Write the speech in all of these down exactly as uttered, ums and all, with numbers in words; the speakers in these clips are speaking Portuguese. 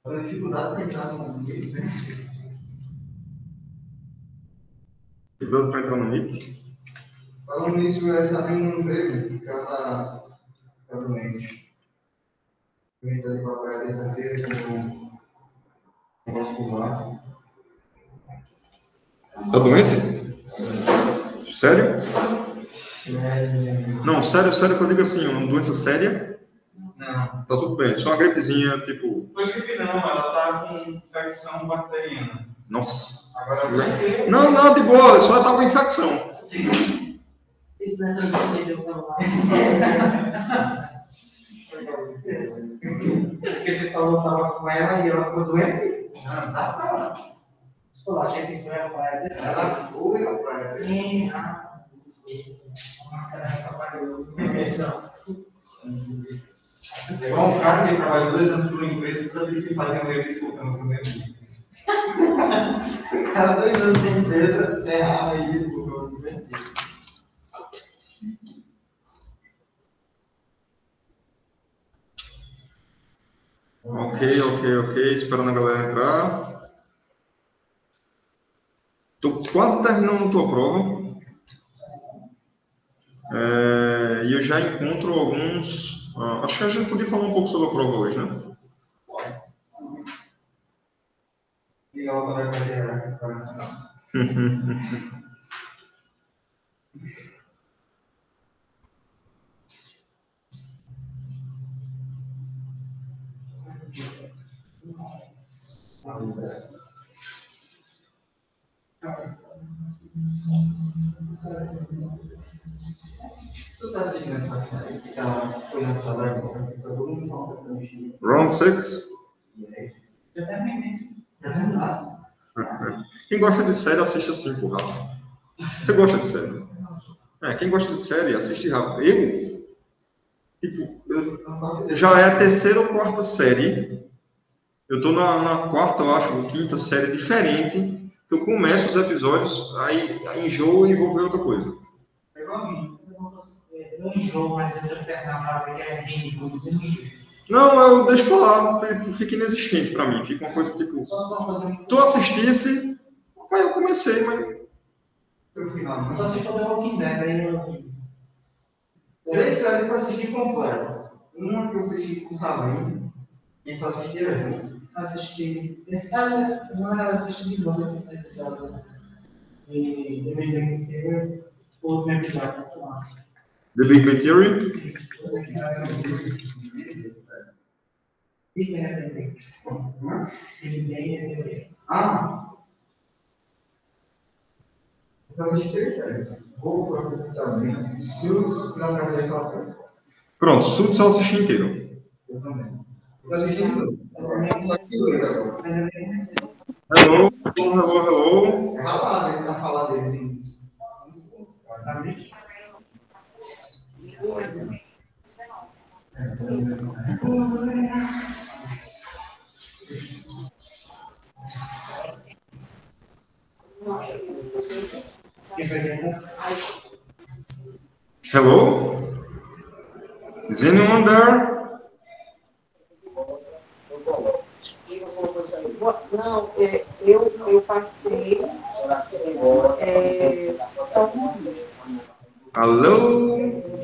A dificuldade para entrar no Meet, né? Dificuldade para entrar no Meet? Falando nisso, essa menina não veio, porque ela tá, tá doente. Eu entrei para a praia terça-feira com um negócio por lá. Tá doente? Sério? É... Não, sério, sério que eu digo assim, uma doença séria? Não. Tá tudo bem, só uma gripezinha, tipo... Não foi gripe não, ela tá com infecção bacteriana. Nossa. Agora vai. Não, não, de boa, só tá com infecção. Isso não é tão possível pra lá. Porque você falou que estava com ela e ela ficou doente? Não, tá pra lá. Você falou, achei que foi a praia desse Ela foi a praia. Sim, ah, desculpa. A máscara atrapalhou a missão. É igual um cara que trabalhou dois anos numa empresa para ter que fazer um release no primeiro dia. O cara, dois anos de empresa, errava e desculpa no primeiro dia. Ok, ok, ok, esperando a galera entrar. Tô quase terminando a tua prova. É, e eu já encontro alguns... ah, acho que a gente podia falar um pouco sobre a prova hoje, né? E ela quando vai fazer a recuperação. Tu tá assistindo essa série que ela foi lançada agora? Todo mundo falando dessa mexida. Round six. Já terminei. Já terminasse? Quem gosta de série, assiste assim, por rápido. Você gosta de série? É, quem gosta de série, assiste rápido. Eu, tipo, eu, já é a terceira ou quarta série. Eu tô na, na quarta, eu acho, ou quinta série diferente. Eu começo os episódios, aí, aí enjoo e vou ver outra coisa. É igual a mim. Eu não enjoo, mas eu tenho que terminar para ver que é ridículo. Não, eu deixo pra lá, fica inexistente pra mim. Fica uma coisa tipo. Tu assistisse, mas eu comecei, mas. No final. Eu só sei quando eu vou né? Daí eu. Três séries para assistir completa. Uma que eu assisti com o Sabrina, e só assistia junto. Assisti. Esse cara, não era assistir de novo esse episódio de The Big Bang Theory. O último episódio, muito massa. The Big Bang Theory? Sim, o episódio Big Bang Theory. Big Bang Theory. Ah! Eu assisti três séries. Vou para o Sabrina, Suits, não quero ver aquela coisa. Pronto, Suits eu assisti inteiro. Eu também. Eu assisti de novo. Só que dois agora. Hello, hello, hello. É ralado eles na fala deles, hein? Hello? Is anyone there? Não, é, eu, eu passei é, São Luís. Alô?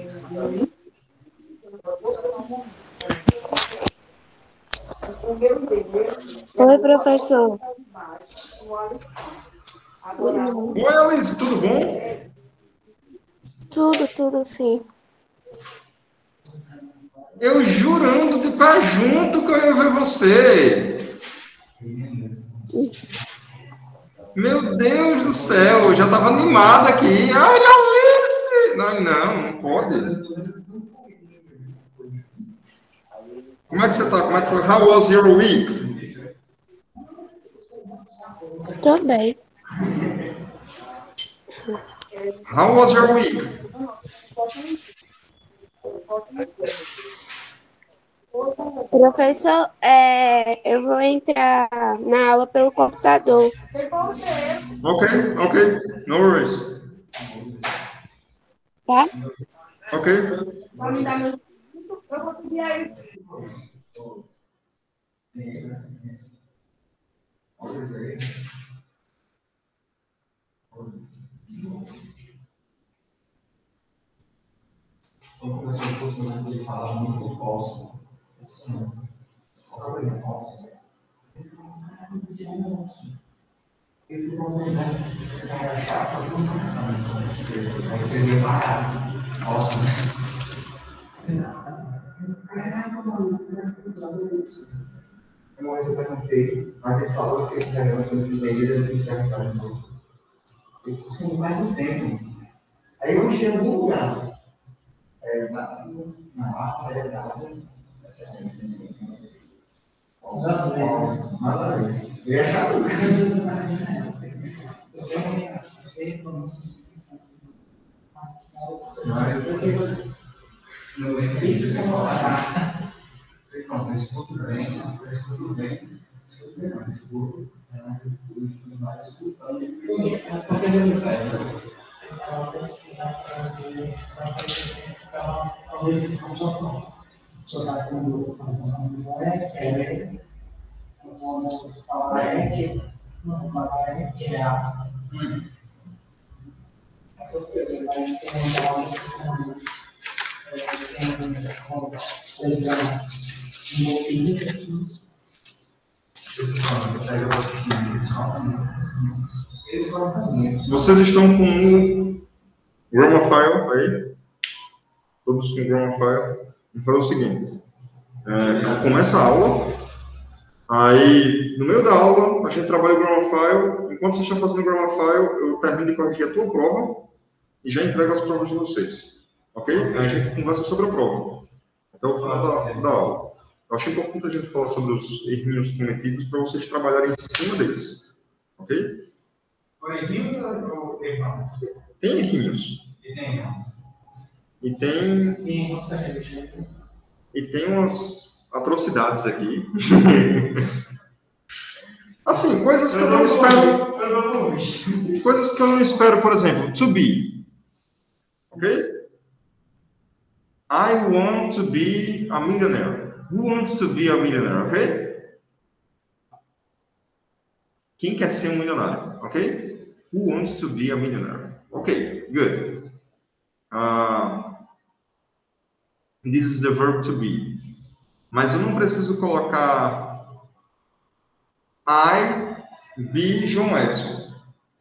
Oi, professor. Oi, Alice, tudo bom? Tudo, tudo sim. Eu jurando de pé junto que eu ia ver você. Meu Deus do céu, eu já estava animada aqui. Ai, Alice! Não, não, não pode. Como é que você está? Como é que foi? How was your week? Tô bem. How was your week? Professor, é, eu vou entrar na aula pelo computador. Ok, ok. No worries. Tá? Ok. Vai me dar meu. Eu vou pedir aí. falso. Isso não. Problema é falso. Ele não vai achar só que não está. Vai ser meio barato. Falso, né? Uma vez eu perguntei, mas ele falou que ele já era tudo de ele, ele disse que era para mim. Ele disse que não faz um tempo. Aí eu achei em algum lugar. É, na, na realidade, nada a ver. Eu ia achar tudo. Eu sei como isso Não lembro disso. Não, mas escuto bem, mas eu escuto bem. Escuto bem, mas escuto. Eu escuto mais escutando. Isso, é porque ele não faz. Ela pesquisar para ver, talvez ele não só só sabe quando não é, que é quando fala é, que não fala é, que é a. Essas coisas, mas tem uma palavra que são tem como coisa envolvida. Vocês estão com o Grammar aí? Todos com o Grammar. Então é o seguinte, é, começa a aula, aí no meio da aula a gente trabalha o Grammar. Enquanto vocês estão fazendo o Grammar, eu termino de corrigir a tua prova e já entrego as provas de vocês, ok? Aí a gente conversa sobre a prova, até o final da, da aula. Eu acho importante a gente falar sobre os errinhos cometidos para vocês trabalharem em cima deles, ok? Errinhos ou errão? Tem errinhos. E tem errão? E tem, Quem gostaria de e tem umas atrocidades aqui. Assim, coisas que eu não espero. Eu não vou. Coisas que eu não espero, por exemplo, to be. Ok? I want to be a millionaire. Who wants to be a millionaire? Ok? Quem quer ser um milionário? Ok? Who wants to be a millionaire? Ok, good. Uh, this is the verb to be. Mas eu não preciso colocar I be João Edson.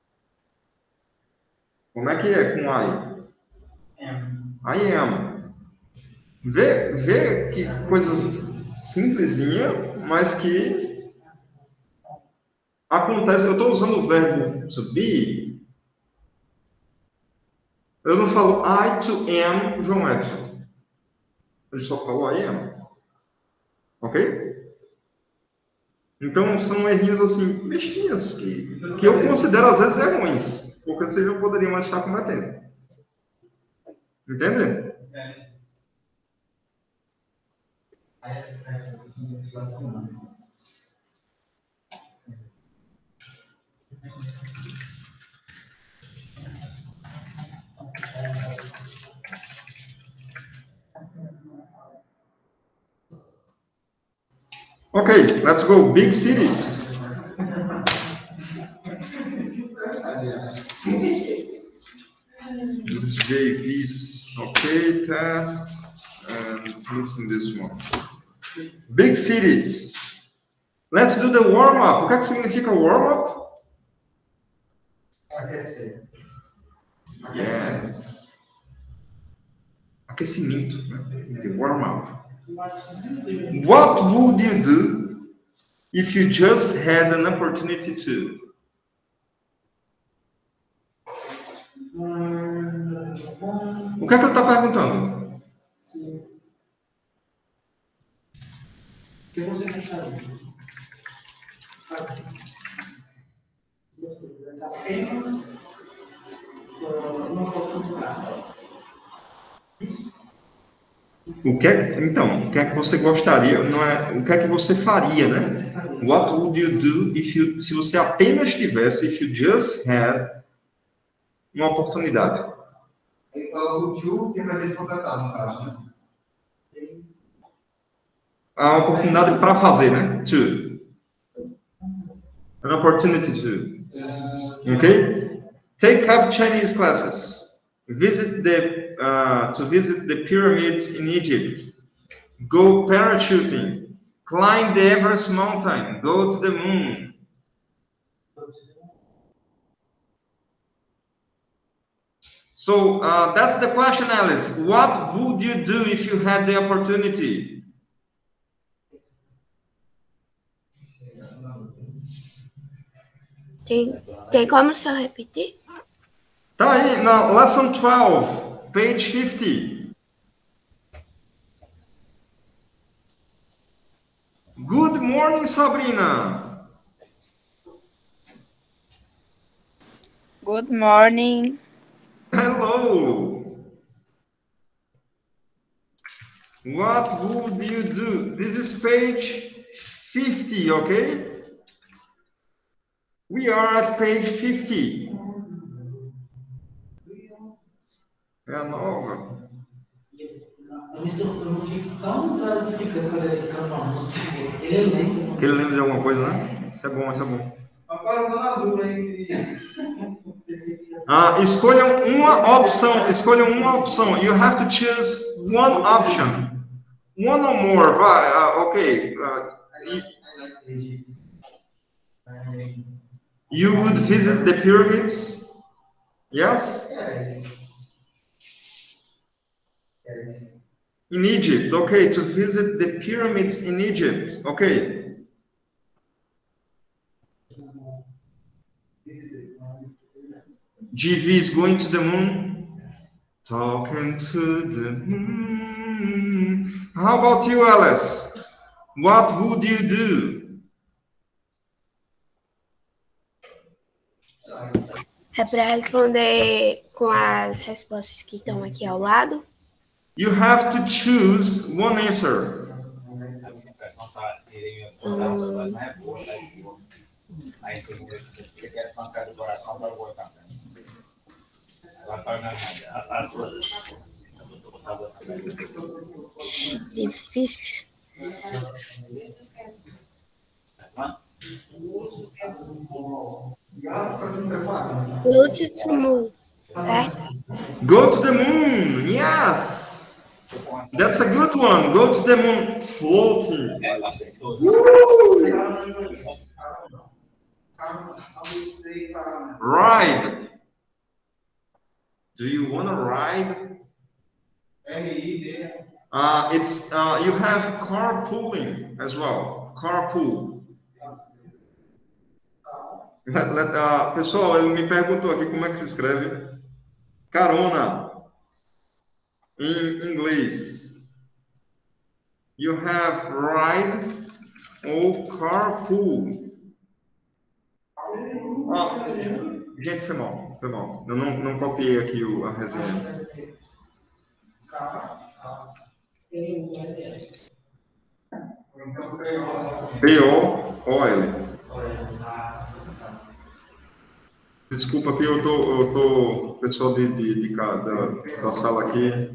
Como é que é com I? I am. Vê, vê que coisa simplesinha, mas que acontece. Eu estou usando o verbo to be. Eu não falo I to am João Edson. Eu só falo I am. Ok? Então são errinhos assim, bestinhas, que, que eu considero às vezes é ruins, porque vocês não poderiam mais estar cometendo. Entende? Okay, let's go. Big cities. This is J V's okay test, and it's missing this one. Big cities. Let's do the warm up. O que é que significa warm up? Aquecer. Yes. Aquecimento, né? The warm up. What would you do if you just had an opportunity to? O que é que ele está perguntando? Sim. O que você gostaria de fazer? Se você tivesse apenas uma oportunidade. O que é, então, o que é que você gostaria? Não é, o que é que você faria, né? What would you do if you, se você apenas tivesse, if you just had uma oportunidade? Ele falou o tio que é para ele contratar, no caso, né? A oportunidade para fazer, né? To. An opportunity to. Okay? Take up Chinese classes. Visit the, uh, to visit the pyramids in Egypt. Go parachuting. Climb the Everest mountain. Go to the moon. So uh, that's the question, Alice. What would you do if you had the opportunity? Tem, tem como só repetir? Tá aí, na lesson twelve, page fifty. Good morning, Sabrina. Good morning. Hello. What would you do? This is page fifty, okay? We are at page fifty. É a nova. Eu me surpreendo, eu fico tão gratificado quando ele canta uma música. Ele lembra. Que ele lembra de alguma coisa, né? Isso é bom, isso é bom. Agora eu tô na dúvida entre. Ah, escolham uma opção. Escolham uma opção. You have to choose one option. One or more. Vai, uh, ok. Uh, you would visit the pyramids? Yes? Yes. Yes. In Egypt. Okay, to visit the pyramids in Egypt. Okay. G V is going to the moon. Talking to the moon. How about you, Alice? What would you do? É para responder com as respostas que estão aqui ao lado. You have to choose one answer. Hum, difícil. Go to the moon, certo? Go to the moon. Yes. That's a good one. Go to the moon. Floating. Ride. Do you want to ride? Uh, it's uh, you have carpooling as well. Carpool. Let, let, uh, pessoal, ele me perguntou aqui como é que se escreve carona em inglês. You have ride ou carpool. Ah, gente, foi mal, foi mal. Eu não, não copiei aqui o, a resenha. B O O L. Desculpa aqui, eu tô, eu tô pessoal de, de, de, da, da sala aqui.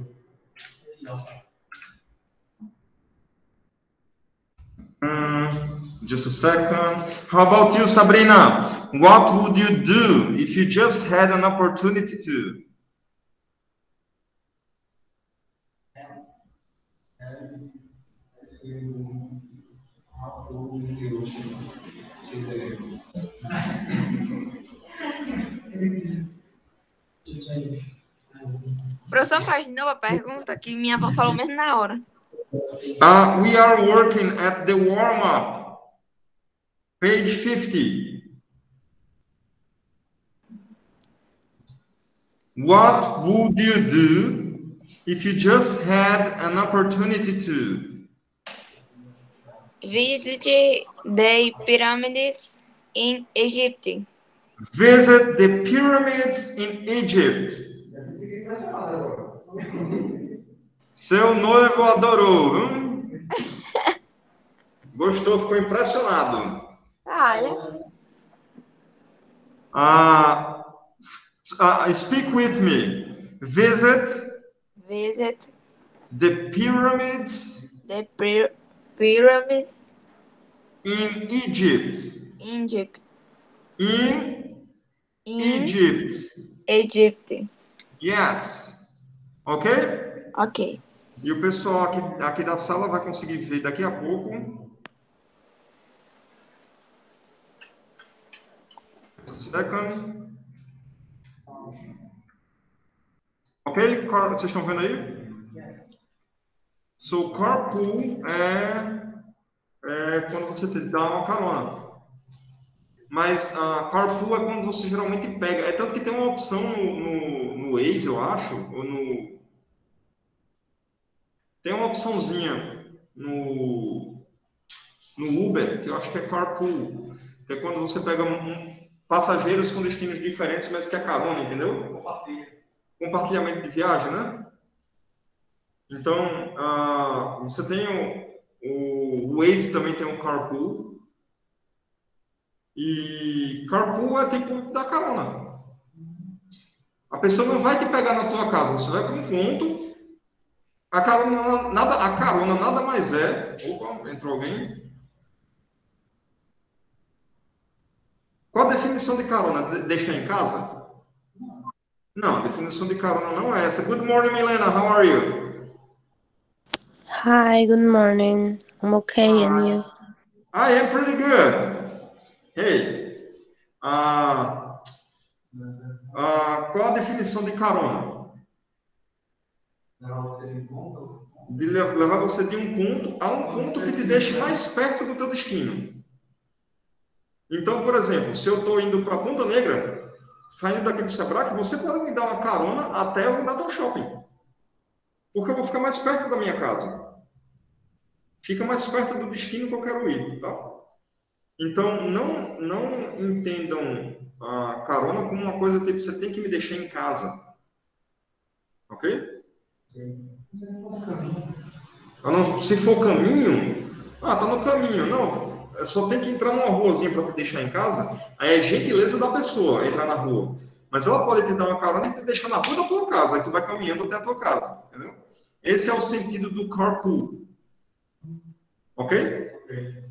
Um, just a second. How about you, Sabrina? What would you do if you just had an opportunity to? O professor faz de novo a pergunta que minha avó falou mesmo na hora. Uh, we are working at the warm-up, page fifty. What would you do if you just had an opportunity to? Visit the pyramids in Egypt. Visit the pyramids in Egypt. Seu noivo adorou, viu? Gostou, ficou impressionado. Olha. Uh, uh, speak with me. Visit Visit the pyramids the py pyramids in Egypt. in Egypt. In, In Egypt. Egypt. Yes. Okay? Ok. E o pessoal aqui, aqui da sala vai conseguir ver daqui a pouco. Second. Ok? Car, vocês estão vendo aí? So, carpool é, é quando você te dá uma carona. Mas uh, carpool é quando você geralmente pega. É tanto que tem uma opção no, no, no Waze, eu acho, ou no... Tem uma opçãozinha no, no Uber, que eu acho que é carpool. Que é quando você pega um, passageiros com destinos diferentes, mas que é carona, entendeu? Compartilhamento de viagem, né? Então, uh, você tem o, o Waze também tem um carpool. E carpool é tipo da carona. A pessoa não vai te pegar na tua casa, você vai para um ponto. A carona nada, a carona nada mais é. Opa, entrou alguém. Qual a definição de carona? De, deixar em casa? Não, a definição de carona não é essa. Good morning, Milena. How are you? Hi, good morning. I'm okay, and you? I am pretty good. Hey. Ah, ah, qual a definição de carona? De levar você de um ponto a um ponto que te deixe mais perto do teu destino. Então, por exemplo, se eu estou indo para Ponta Negra, saindo daqui do Sebrae, você pode me dar uma carona até o Natal Shopping. Porque eu vou ficar mais perto da minha casa. Fica mais perto do destino que eu quero ir, tá? Então, não, não entendam a carona como uma coisa tipo, você tem que me deixar em casa. Ok? Ah, não, se for caminho, ah, tá no caminho. Não, só tem que entrar numa ruazinha para te deixar em casa. Aí é gentileza da pessoa entrar na rua. Mas ela pode te dar uma carona e te deixar na rua da tua casa. Aí tu vai caminhando até a tua casa. Entendeu? Esse é o sentido do carpool. Ok? Ok.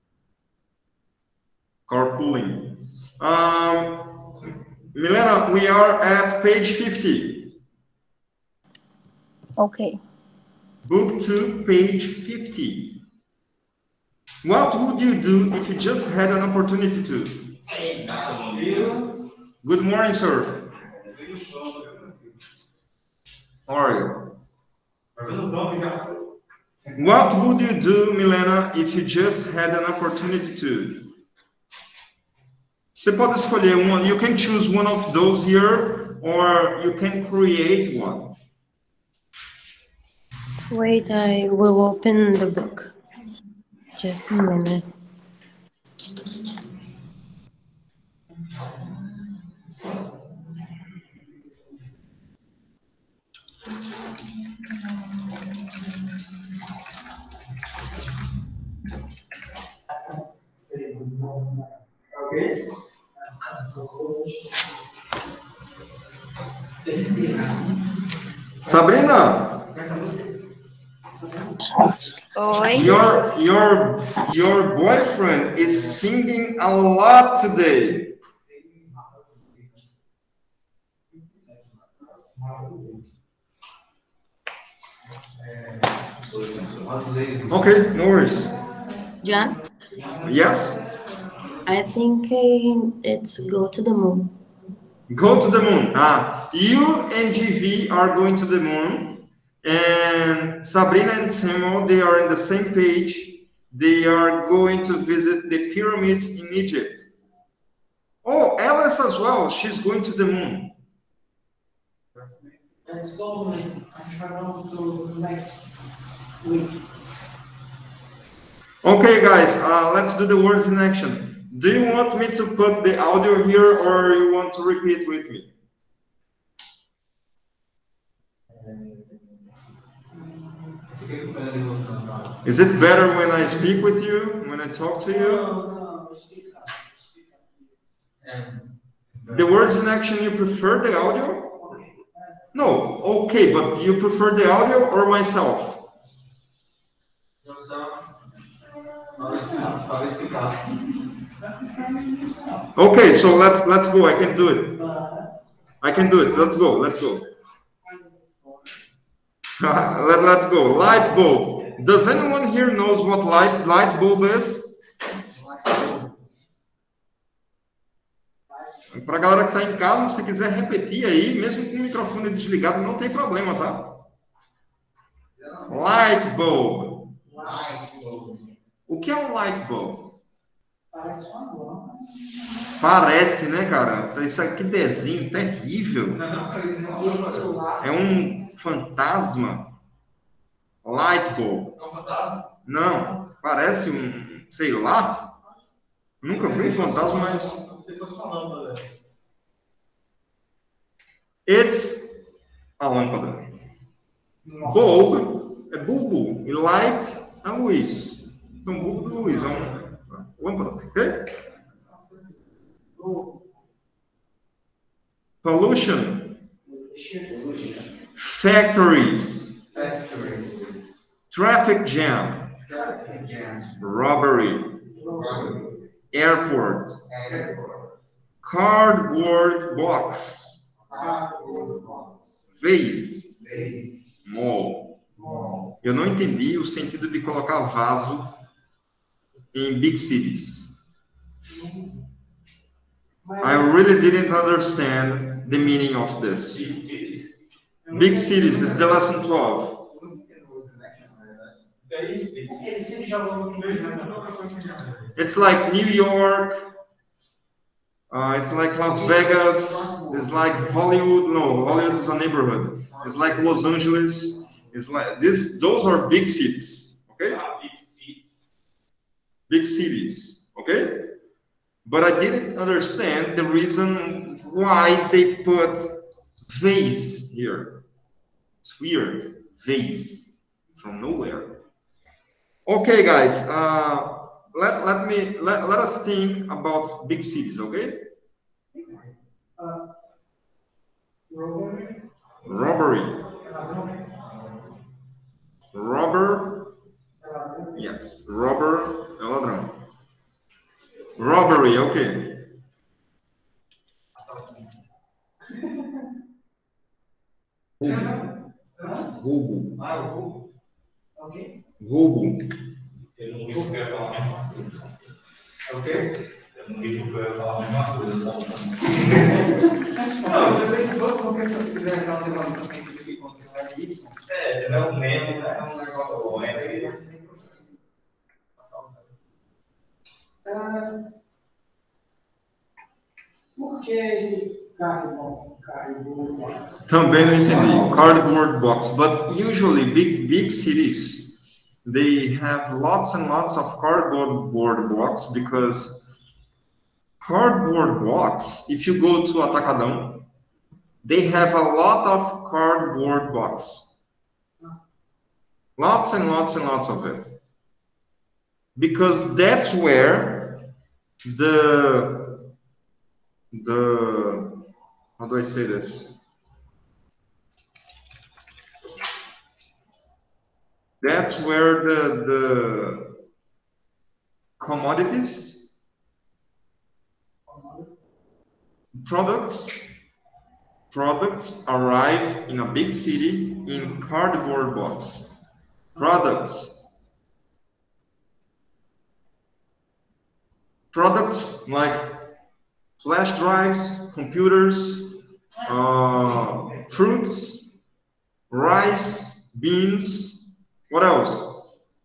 Carpooling. Um, Milena, we are at page fifty. Okay. Book two, page fifty. What would you do if you just had an opportunity to? Good morning, sir. How are you? What would you do, Milena, if you just had an opportunity to? Você pode escolher uma. You can choose one of those here, or you can create one. Wait, I will open the book. Just a minute. Ok? Sabrina, Oi. your your your boyfriend is singing a lot today. Okay, no worries. John, Yes? I think uh, it's go to the moon. Go to the moon. Ah, you and G V are going to the moon, and Sabrina and Samuel, they are in the same page. They are going to visit the pyramids in Egypt. Oh, Alice as well. She's going to the moon. Let's go and travel to next week. Okay, guys, uh, let's do the words in action. Do you want me to put the audio here, or you want to repeat with me? Is it better when I speak with you, when I talk to you? No, no, speak up. Speak up. The words in action, you prefer the audio? No, okay, but you prefer the audio or myself? Okay, so let's let's go. I can do it. I can do it. Let's go. Let's go. Let, let's go. Light bulb. Does anyone here knows what light light bulb is? Para a galera que está em casa, se quiser repetir aí, mesmo com o microfone desligado, não tem problema, tá? Light bulb. Light bulb. O que é um light bulb? Parece uma lâmpada. Parece, né, cara? Isso aqui desenho terrível. É um fantasma. Light bulb. É um fantasma? Não, parece um, sei lá. Nunca vi um fantasma, mas... Você fosse uma lâmpada. It's a lâmpada. Bulb é bulbo. E light é luz. Então, bulbo de luz é uma lâmpada. Ok? Pollution. Factories. Factories. Traffic jam. Traffic jams. Robbery. Robbery. Airport. Airport. Cardboard box. Cardboard box. Vase. Vase. Mall. Mall. Eu não entendi o sentido de colocar vaso em big cities. I really didn't understand the meaning of this. Big cities. Big cities is the lesson twelve. Ele sempre jogou no inglês, né? It's like New York. Uh, it's like Las Vegas. It's like Hollywood. No, Hollywood is a neighborhood. It's like Los Angeles. It's like this. Those are big cities. Okay. Big cities. Okay. But I didn't understand the reason why they put vase here. It's weird. Vase from nowhere. Okay, guys. Uh, let let me let, let us think about big cities. Okay. Uh, robbery. Robbery. Robber. Yes. Robber. É ladrão. Robbery. Okay. Roubo. Ah, o roubo. Ok? Roubo. Eu não disse que eu ia falar a mesma coisa. Ok? Eu não disse que eu ia falar a mesma coisa, só Não, eu sei que todo qualquer pessoa que tiver aquela tradução que aqui controlar isso. É, não é um meme, né? É um negócio bom. É Ah, por que esse carro box? Também não entendi. Cardboard box. But usually big big cities, they have lots and lots of cardboard board box because cardboard box, if you go to Atacadão, they have a lot of cardboard box. Lots and lots and lots of it. Because that's where the the how do I say this? That's where the the commodities, products, products arrive in a big city in cardboard box. Products. Products like flash drives, computers, uh, fruits, rice, beans. What else?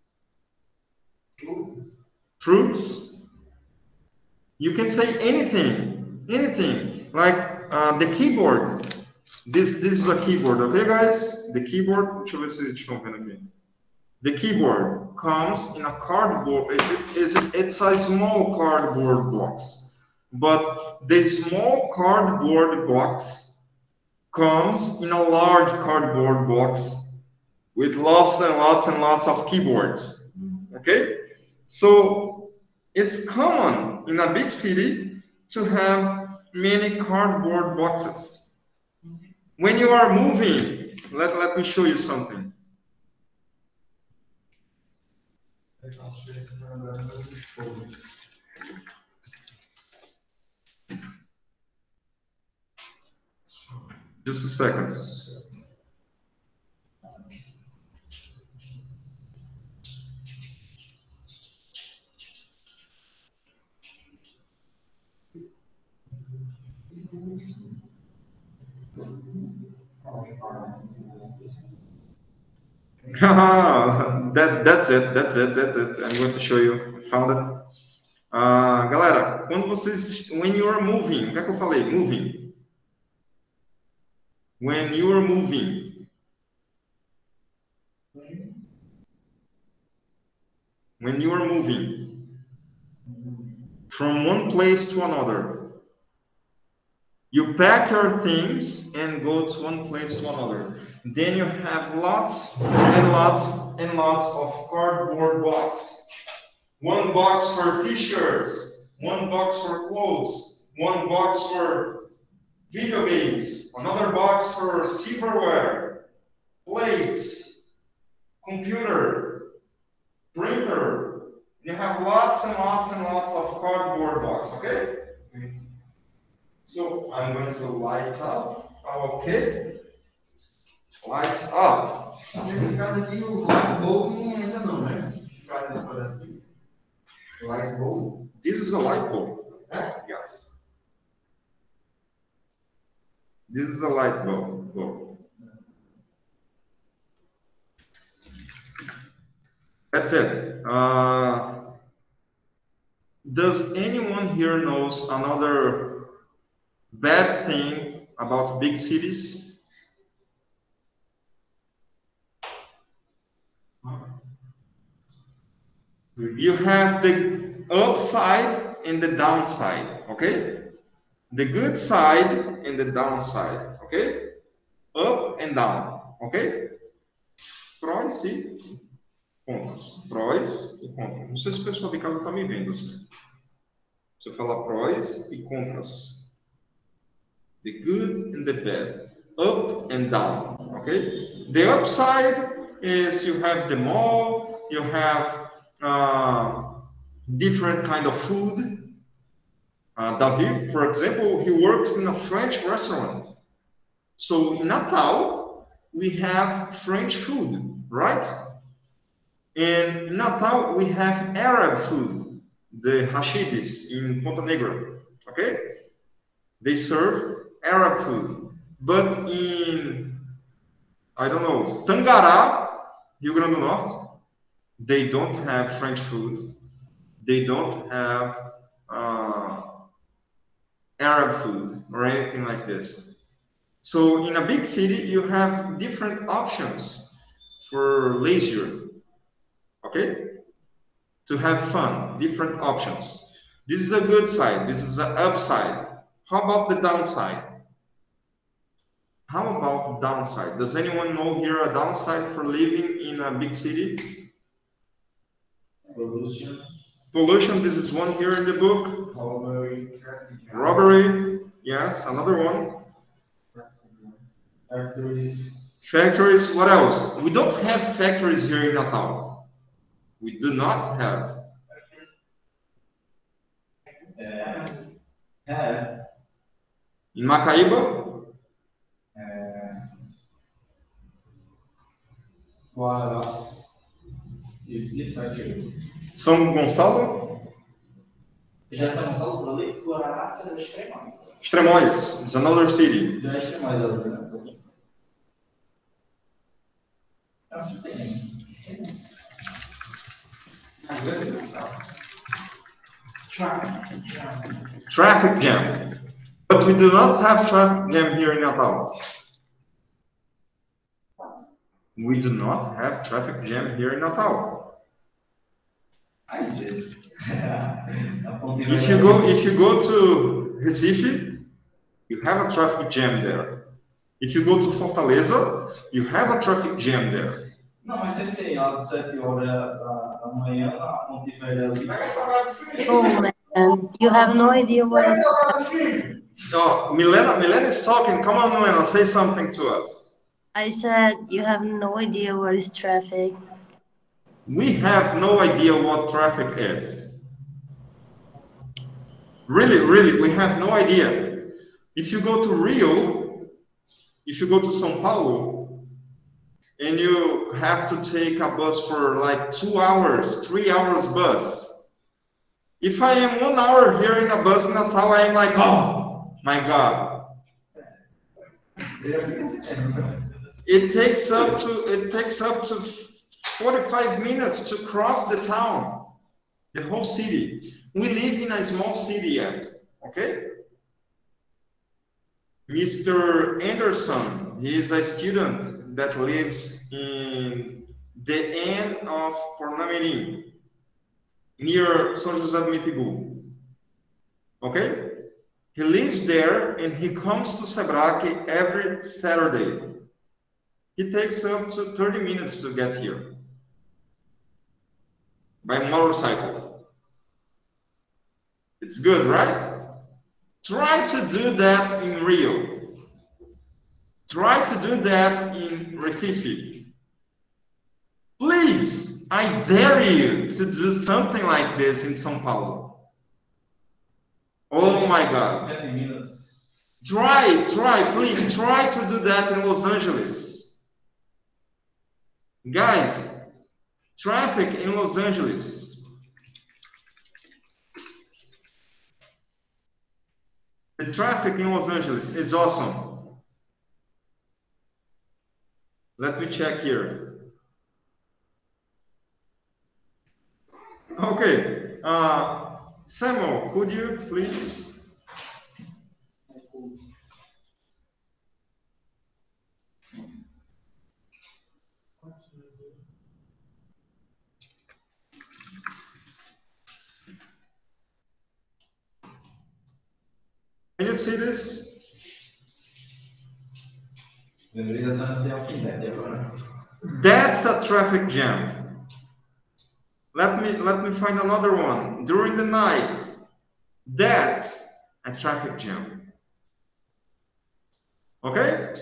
Fruits. You can say anything, anything. Like uh, the keyboard. This this is a keyboard, okay, guys? The keyboard. Deixa eu ver se vocês estão vendo aqui. The keyboard comes in a cardboard. It, it is it's a small cardboard box, but the small cardboard box comes in a large cardboard box with lots and lots and lots of keyboards. Okay, so it's common in a big city to have many cardboard boxes. When you are moving, let let me show you something. Just a second. that, that's it, that's it, that's it. I'm going to show you. Found it. Ah, galera, quando vocês, when you are moving, o que é que eu falei? Moving. When you are moving. When you are moving from one place to another. You pack your things and go to one place to another. Then you have lots and lots and lots of cardboard boxes. One box for t-shirts, one box for clothes, one box for video games, another box for silverware, plates, computer, printer. You have lots and lots and lots of cardboard boxes, okay? So I'm going to light up, okay? Lights up. Nesse caso aqui, o light bulb não entra não, né? Esse cara depois assim. Light bulb. This is a light bulb. É? Yes. This is a light bulb. bulb. That's it. Uh, does anyone here knows another bad thing about big cities? You have the upside and the downside, okay? The good side and the downside, okay? Up and down, okay? Prós e contras. Prós e contras. Não sei se o pessoal de casa está me vendo assim. Você fala prós e contras. The good and the bad. Up and down, okay? The upside is you have the mall, you have Uh, different kind of food. Uh, David, for example, he works in a French restaurant. So in Natal, we have French food, right? And in Natal, we have Arab food, the Hashidis in Ponta Negra, okay? They serve Arab food. But in, I don't know, Tangará, Rio Grande do Norte, they don't have French food. They don't have uh, Arab food or anything like this. So in a big city, you have different options for leisure, okay? To have fun, different options. This is a good side. This is the upside. How about the downside? How about the downside? Does anyone know here a downside for living in a big city? Pollution. Pollution, this is one here in the book. Robbery. Traffic. Robbery, yes, another one. Factories. Factories, what else? We don't have factories here in Natal. We do not have. É. É. In Macaíba? É. Guarás. Is the factory. São Gonçalo? Já São Gonçalo por ali, Guararapes é Extremóis. Extremóis, it's another city. Já é Extremóis ali, né? Acho que tem. Traffic jam. Traffic jam. But we do not have traffic jam here in Natal. We do not have traffic jam here in Natal. Ai, Jesus. If you go, if you go to Recife, you have a traffic jam there. If you go to Fortaleza, you have a traffic jam there. Não, mas sempre tem lá de sete horas da, da manhã, na Ponte Velha ali. Oh man, you have no idea what is. Oh, Milena, Milena is talking. Come on, Milena, say something to us. I said you have no idea what is traffic. We have no idea what traffic is. Really, really, we have no idea. If you go to Rio, if you go to São Paulo, and you have to take a bus for like two hours, three hours bus. If I am one hour here in a bus in Natal, I am like, oh, My God. It takes up to it takes up to forty-five minutes to cross the town, the whole city. We live in a small city yet, okay? Mister Anderson, he is a student that lives in the end of Parnamirim, near São José do Mipibu. Okay? He lives there and he comes to Sebrae every Saturday. It takes up to thirty minutes to get here by motorcycle. It's good, right? Try to do that in Rio. Try to do that in Recife. Please, I dare you to do something like this in São Paulo. Oh my God. Try, try, please, try to do that in Los Angeles. Guys, traffic in Los Angeles. The traffic in Los Angeles is awesome. Let me check here. Okay. Uh, Samuel, could you please? Can you see this? That's a traffic jam. Let me let me find another one. During the night, that's a traffic jam. Ok?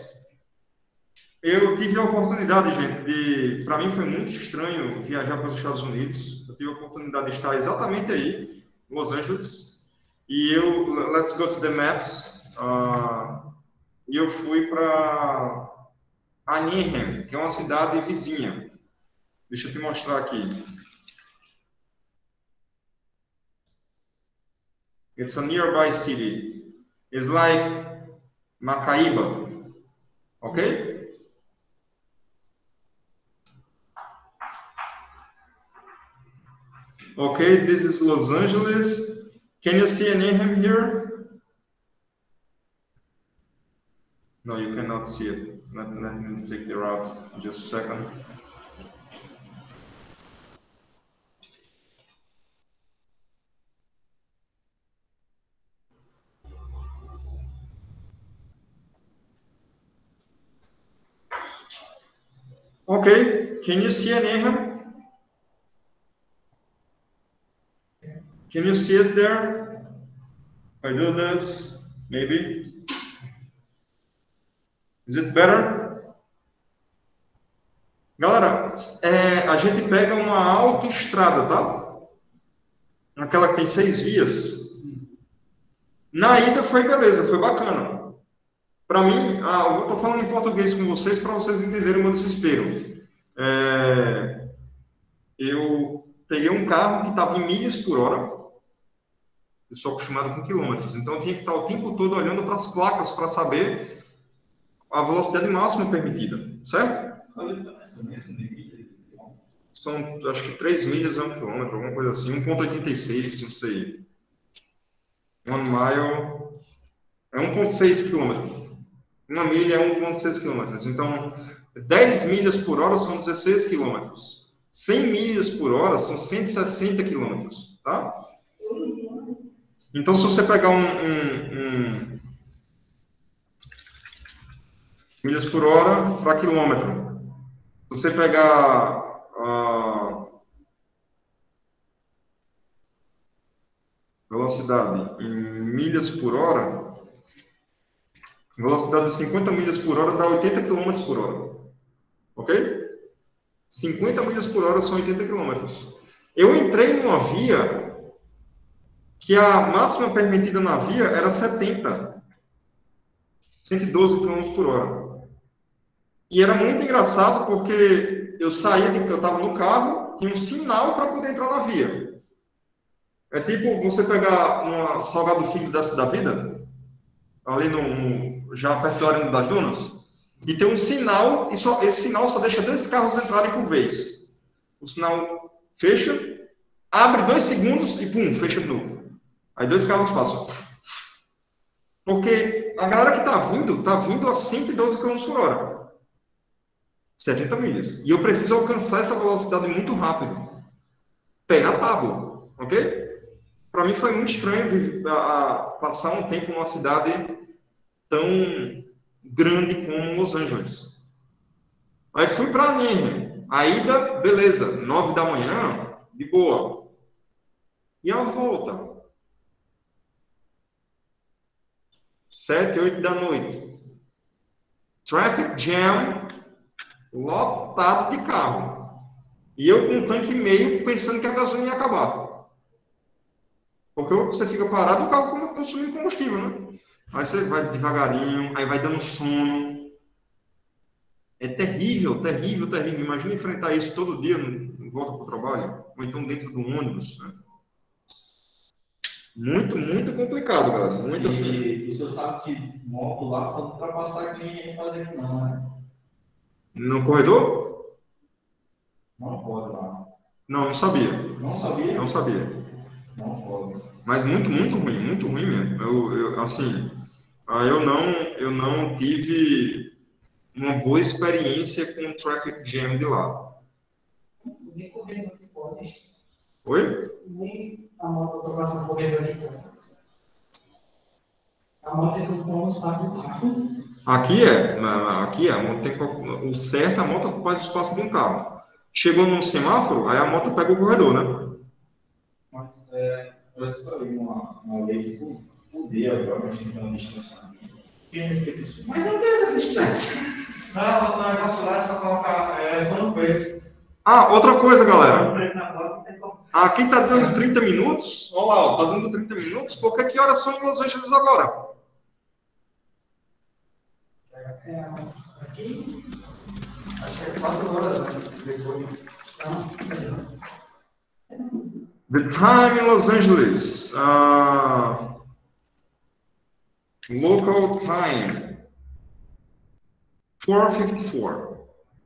Eu tive a oportunidade, gente, de... Para mim foi muito estranho viajar para os Estados Unidos. Eu tive a oportunidade de estar exatamente aí, em Los Angeles. E eu, let's go to the maps, uh, e eu fui para Anaheim, que é uma cidade vizinha. Deixa eu te mostrar aqui. It's a nearby city. It's like Macaíba, okay? Okay, this is Los Angeles. Can you see Anaheim here? No, you cannot see it. Let, let me take the route just a second. Okay, can you see Anaheim? Can you see it there? If I do this, maybe. Is it better? Galera, é, a gente pega uma autoestrada, tá? Aquela que tem seis vias. Na ida foi beleza, foi bacana. Para mim, ah, eu tô falando em português com vocês para vocês entenderem o meu desespero. É, eu peguei um carro que estava em milhas por hora. Eu sou acostumado com quilômetros, então eu tinha que estar o tempo todo olhando para as placas para saber a velocidade máxima permitida, certo? São, acho que três milhas é um quilômetro, alguma coisa assim, um ponto oitenta e seis, não sei. One mile é um ponto seis quilômetros. Uma milha é um ponto seis quilômetros. Então, dez milhas por hora são dezesseis quilômetros. cem milhas por hora são cento e sessenta quilômetros, tá? Então, se você pegar um, um, um milhas por hora para quilômetro, se você pegar a velocidade em milhas por hora, velocidade de cinquenta milhas por hora dá oitenta quilômetros por hora, ok? cinquenta milhas por hora são oitenta quilômetros. Eu entrei numa via que a máxima permitida na via era setenta, cento e doze quilômetros por hora. E era muito engraçado porque eu saía, de, eu estava no carro, tinha um sinal para poder entrar na via. É tipo você pegar uma Salgado Filho dessa da vida, ali no, no já perto do Arena das Dunas, e tem um sinal, e só, esse sinal só deixa dois carros entrarem por vez. O sinal fecha, abre dois segundos e pum, fecha de novo. Aí dois carros passam. Porque a galera que está vindo, está vindo a cento e doze quilômetros por hora. setenta milhas. E eu preciso alcançar essa velocidade muito rápido. Pé na tábua. Ok? Para mim foi muito estranho a, a, passar um tempo numa cidade tão grande como Los Angeles. Aí fui para Anaheim. A ida, beleza. nove da manhã, de boa. E a volta? sete, oito da noite. Traffic jam, lotado de carro. E eu com um tanque meio pensando que a gasolina ia acabar. Porque você fica parado e o carro consumindo combustível, né? Aí você vai devagarinho, aí vai dando sono. É terrível, terrível, terrível. Imagina enfrentar isso todo dia em volta para o trabalho, ou então dentro do ônibus, né? Muito, muito complicado, galera. Muito e, assim. E o senhor sabe que moto lá pode ultrapassar quem ninguém fazer aqui não, né? No corredor? Não pode lá. Não, não sabia. Não sabia? Não sabia. Não pode. Mas muito, muito ruim, muito ruim mesmo. Eu, eu, assim, eu não, eu não tive uma boa experiência com o traffic jam de lá. Nem correndo aqui pode. Oi? Nem a moto está passando correndo aqui pode. A moto tem que ocupar um espaço de carro. Aqui é, aqui é, a moto tem que, o certo, a moto ocupa o espaço de um carro. Chegou num semáforo, aí a moto pega o corredor, né? Mas é, eu saí uma, uma lei que podia agora, mas tem uma distância. Quem respeita isso? Mas não tem essa distância. Não, o negócio lá é só colocar é, pano preto. Ah, outra coisa, galera. Pano preto na placa, você coloca. Aqui tá dando trinta minutos. Olha lá, ó, tá dando trinta minutos. Porque que horas são em Los Angeles agora? É, aqui. Acho que é quatro horas depois. Então, beleza. The time in Los Angeles. Uh, local time. four fifty-four.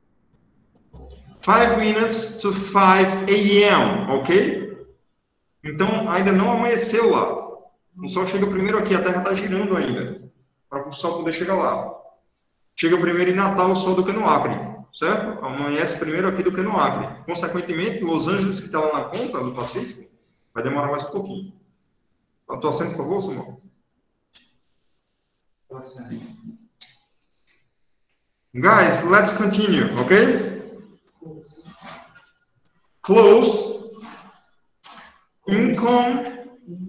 five minutes to five a m, ok? Então, ainda não amanheceu lá. O sol chega primeiro aqui, a Terra está girando ainda. Para o sol poder chegar lá. Chega primeiro em Natal o sol do que no Acre, certo? Amanhece primeiro aqui do que no Acre. Consequentemente, Los Angeles, que está lá na ponta do Pacífico, vai demorar mais um pouquinho. A tua assento, por favor, Samuel. Guys, let's continue, okay? Close. Income.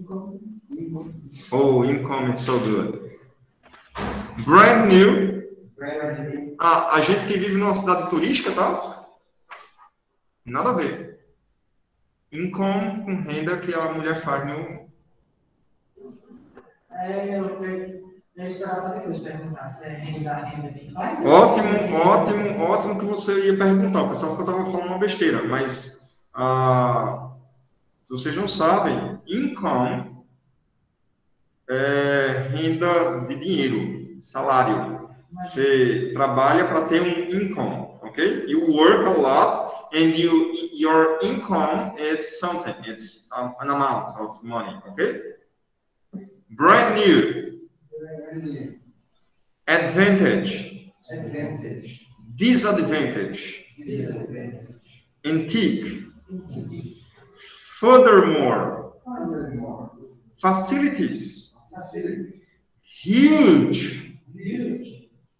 Oh, income is so good. Brand new. Ah, a gente que vive numa cidade turística, tá? Nada a ver. Income com renda que a mulher faz no... É, eu, eu esperava depois perguntar se é renda a renda que faz. Ótimo, ótimo, ótimo que você ia perguntar. O pessoal que eu estava falando uma besteira, mas ah, se vocês não sabem, income é renda de dinheiro, salário. Você trabalha para ter um income, ok? You work a lot and you, your income is something, it's um, an amount of money, ok? Brand new. Advantage. Advantage. Disadvantage. Disadvantage. Antique. Furthermore. Furthermore. Facilities. Facilities. Huge. Huge.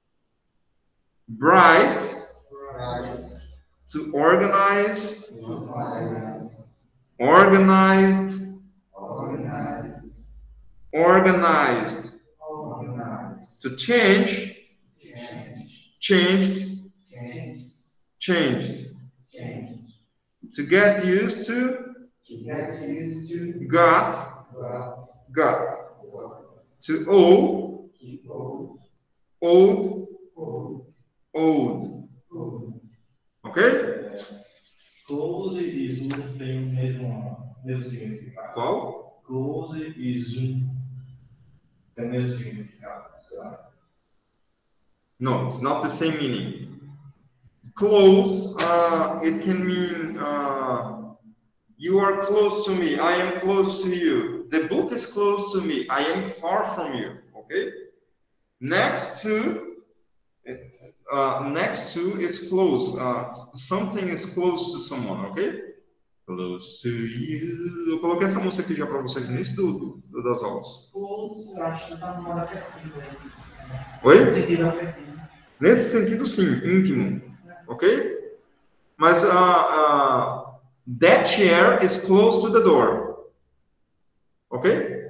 Bright. Right. To organize. Organized. Organized. Organized. Organized. Organized. To change. Change. Changed. Change. Changed. Change. To get used to. To get used to. Got. Got. Got. Got. To owe. To old. Old. Old. Old. Old. Ok? Close e zoom tem o mesmo, mesmo significado. Qual? Close e zoom. Tem o mesmo significado, sei lá. No, it's not the same meaning. Close, uh, it can mean uh, you are close to me, I am close to you. The book is close to me, I am far from you. Okay? Next to, uh, next to is close. Uh, something is close to someone. Okay? Close to you. Eu coloquei essa música aqui já para vocês no início do, do, das aulas. Close, eu acho que está no modo afetivo. Oi? No sentido afetivo. Nesse sentido, sim, íntimo. Ok? Mas uh, uh, that chair is close to the door. Ok?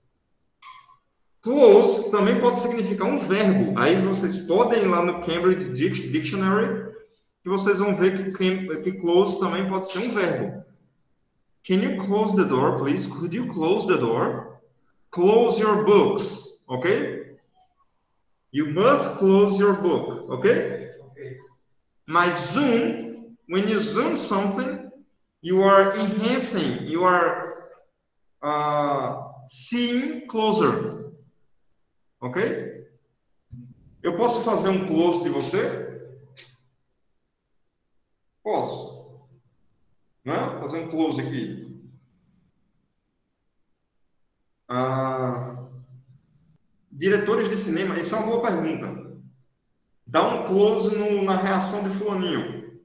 Close também pode significar um verbo. Aí vocês podem ir lá no Cambridge Dictionary e vocês vão ver que, que close também pode ser um verbo. Can you close the door, please? Could you close the door? Close your books. Ok? You must close your book. Ok? Mas zoom, when you zoom something, you are enhancing, you are uh, seeing closer. Ok? Eu posso fazer um close de você? Posso. Né? Fazer um close aqui. Ah, diretores de cinema, isso é uma boa pergunta. Dá um close no, na reação de fulaninho.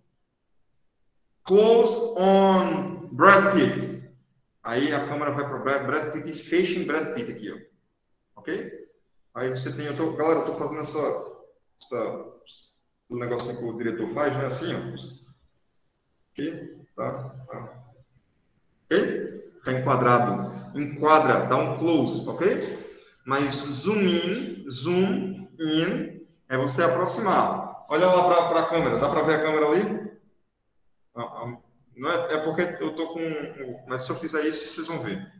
Close on Brad Pitt. Aí a câmera vai para Brad, Brad Pitt e fecha em Brad Pitt aqui, ó. Ok? Aí você tem, eu tô, galera, eu tô fazendo essa, essa o negócio que o diretor faz, né? Assim, ó. Ok? Tá? Tá. Ok? Tá enquadrado. Enquadra, dá um close, ok? Mas zoom in, zoom in, é você aproximar. Olha lá para a câmera, dá para ver a câmera ali? Ah, ah, não é, é porque eu tô com, mas se eu fizer isso, vocês vão ver.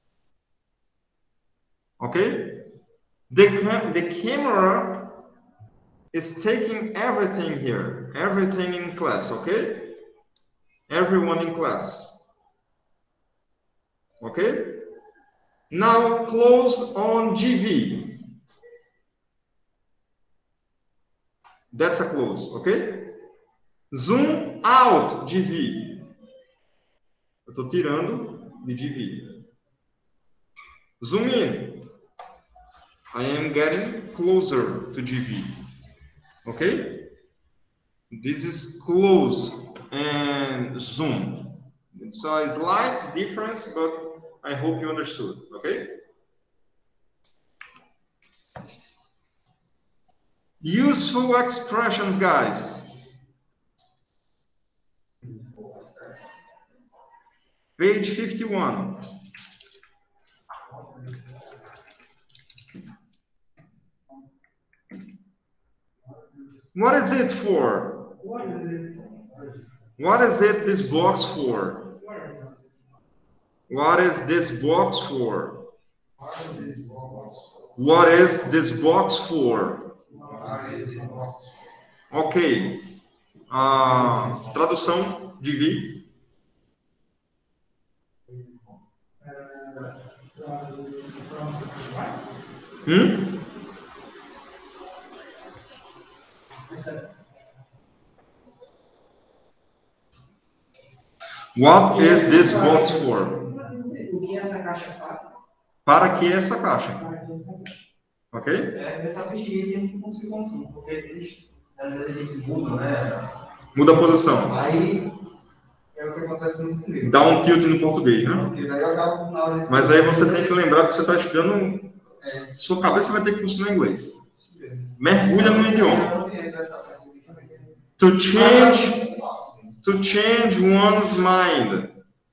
Ok? The, the camera is taking everything here, everything in class, okay? Everyone in class. Okay? Now close on G V. That's a close, okay? Zoom out G V. Eu estou tirando de G V. Zoom in. I am getting closer to G V. Okay? This is close and zoom. It's a slight difference, but I hope you understood. Okay? Useful expressions, guys. Page fifty-one. What is it for? What is it? What is it this box for? What is this box for? What is this box for? Ok. Ah, tradução de Vi. Hum? What is this box for? O que essa caixa faz? Para que essa caixa? Para que essa caixa? Ok? É, essa vigília a gente não se confunde, porque eles, às vezes eles mudam, né? Muda a posição. Aí é o que acontece muito comigo. Dá um tilt no português, né? Daí eu acabo na hora de... Mas aí você tem que lembrar que você está estudando. É. Sua cabeça vai ter que funcionar em inglês. Mergulha no idioma. To change, to change one's mind.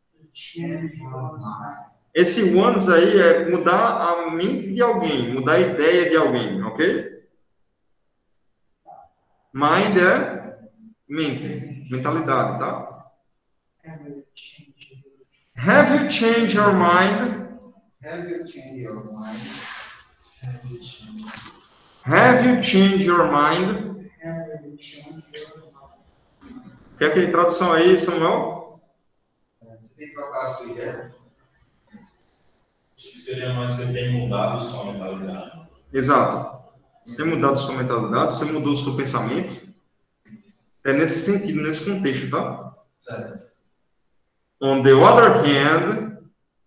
Esse one's aí é mudar a mente de alguém, mudar a ideia de alguém, ok? Mind é mente, mentalidade, tá? Have you changed your mind? Have you changed your mind? Have you changed your mind? Quer que tradução aí, Samuel? Você tem que trocar a sua ideia? Acho que seria mais você ter mudado sua mentalidade. Exato. Você tem mudado sua mentalidade, você mudou seu pensamento. É nesse sentido, nesse contexto, tá? Certo. On the other hand,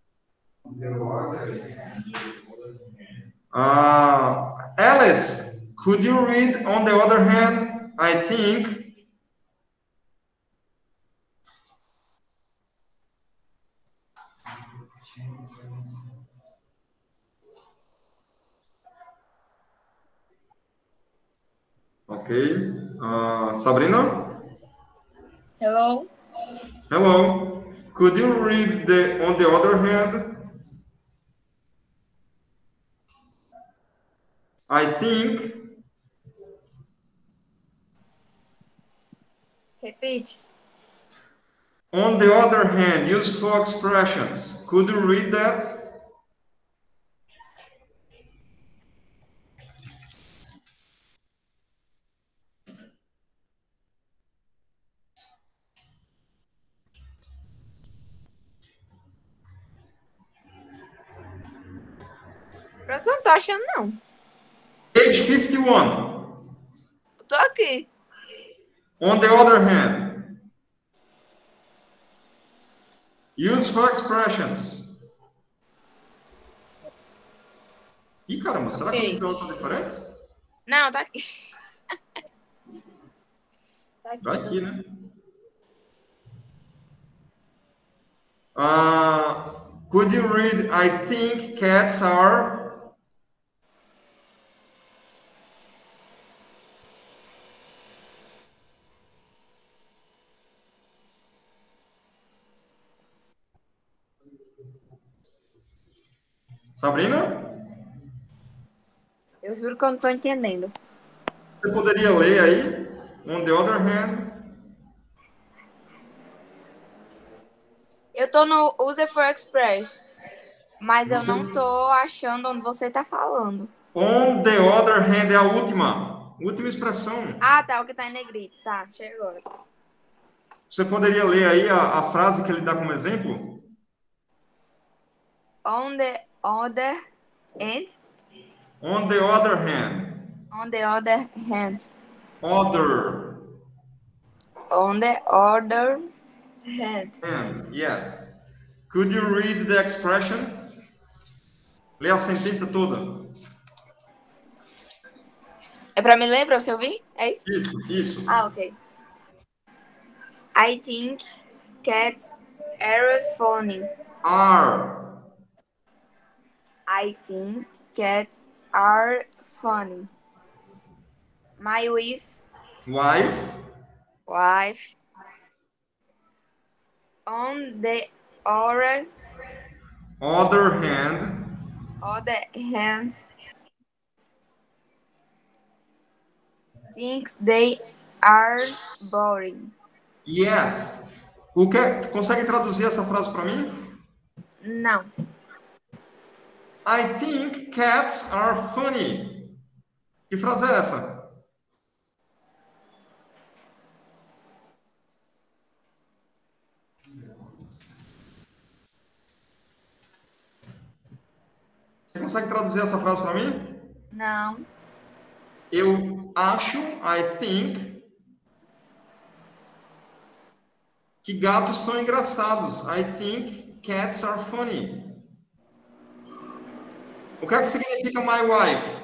uh, Alice, could you read on the other hand? I think. Okay. Uh, Sabrina? Hello? Hello. Could you read the on the other hand? I think. Repeat. On the other hand, useful expressions. Could you read that? Professor, não tô achando, não. Page fifty-one. Tô aqui. On the other hand, useful expressions. Ih, caramba, será que Ok. o conteúdo tá diferente? Não, tá aqui. Tá aqui. Vai aqui, né? Uh, could you read, I think cats are... Sabrina? Eu juro que eu não tô entendendo. Você poderia ler aí? On the other hand... Eu tô no User for Express, mas eu Você- não tô achando onde você tá falando. On the other hand é a última. Última expressão. Ah, tá, o que tá em negrito. Tá, chega agora. Você poderia ler aí a, a frase que ele dá como exemplo? On the other hand. On the other hand. On the other hand. Other On the other hand. hand, yes. Could you read the expression? Lê a sentença toda. É pra me ler, pra você ouvir? É isso? Isso, isso. Ah, ok. I think cats are funny. Are. I think cats are funny. My wife, Wife. wife, on the other, Other hand. other hand, thinks they are boring. Yes. O que é- consegue traduzir essa frase para mim? Não. I think cats are funny. Que frase é essa? Você consegue traduzir essa frase para mim? Não. Eu acho, I think, que gatos são engraçados. I think cats are funny. O que é que significa my wife?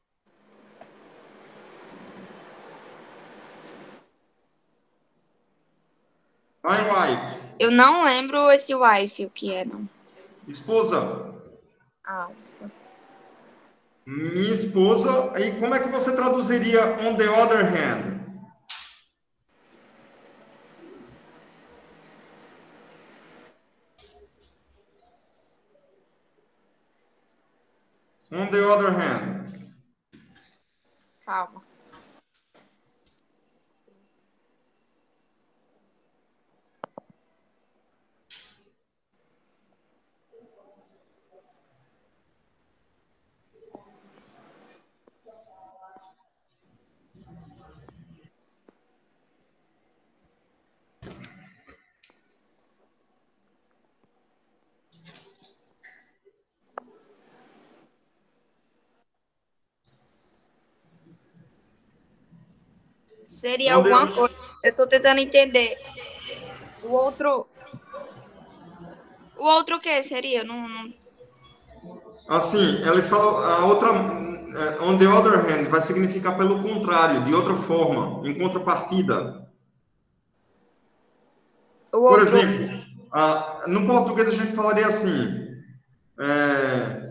My wife. Eu não lembro esse wife, o que é, não. Esposa. Ah, esposa. Minha esposa. E como é que você traduziria on the other hand? On the other hand. Calma. Seria On the- alguma coisa. Eu tô tentando entender. O outro. O outro o que seria? Não, não... Assim, ele fala a outra, é, on the other hand, vai significar pelo contrário, de outra forma, em contrapartida. O Por outro. exemplo, ah, no português a gente falaria assim, é,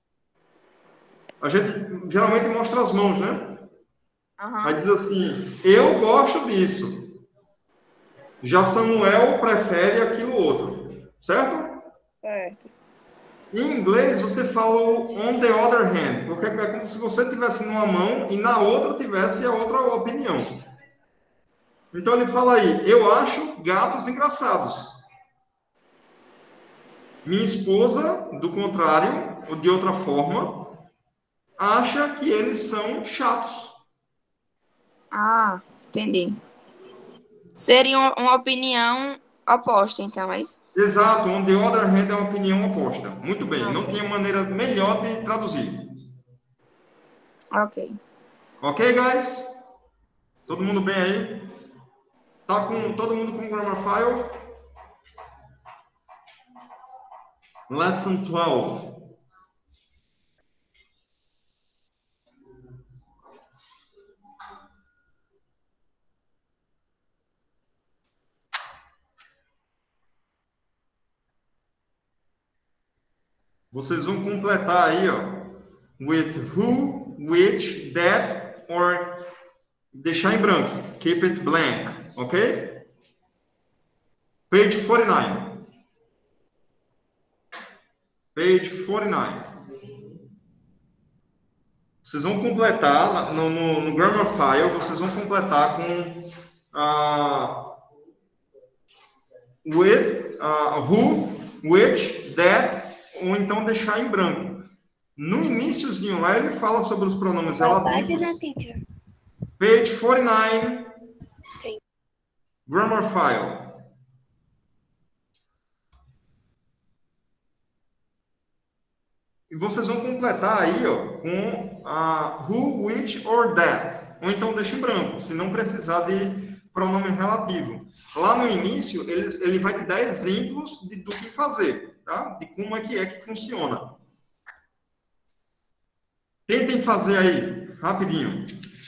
a gente geralmente mostra as mãos, né? Aí Aham. diz assim, eu gosto disso. Já Samuel prefere aquilo outro, certo? Certo. Em inglês você fala o on the other hand, porque é como se você tivesse numa mão e na outra tivesse a outra opinião. Então ele fala aí, eu acho gatos engraçados. Minha esposa, do contrário, ou de outra forma, acha que eles são chatos. Ah, entendi. Seria uma, uma opinião oposta, então, é isso? Exato, on the other hand é uma opinião oposta. Muito bem, Ah, não ok. tinha maneira melhor de traduzir. Ok. Ok, guys? Todo mundo bem aí? Tá com todo mundo com o Grammar File? Lesson twelve. Vocês vão completar aí, ó, with who, which, that, or deixar em branco. Keep it blank, ok? Page forty-nine. Page forty-nine. Vocês vão completar, no, no, no Grammar File, vocês vão completar com uh, with, uh, who, which, that, ou então deixar em branco. No iniciozinho lá, ele fala sobre os pronomes Qual relativos. página, teacher? Page forty-nine, Ok. Grammar File. E vocês vão completar aí, ó, com a who, which or that. Ou então deixa em branco, se não precisar de pronome relativo. Lá no início, ele, ele vai te dar exemplos de, do que fazer, tá? De como é que é que funciona. Tentem fazer aí, rapidinho.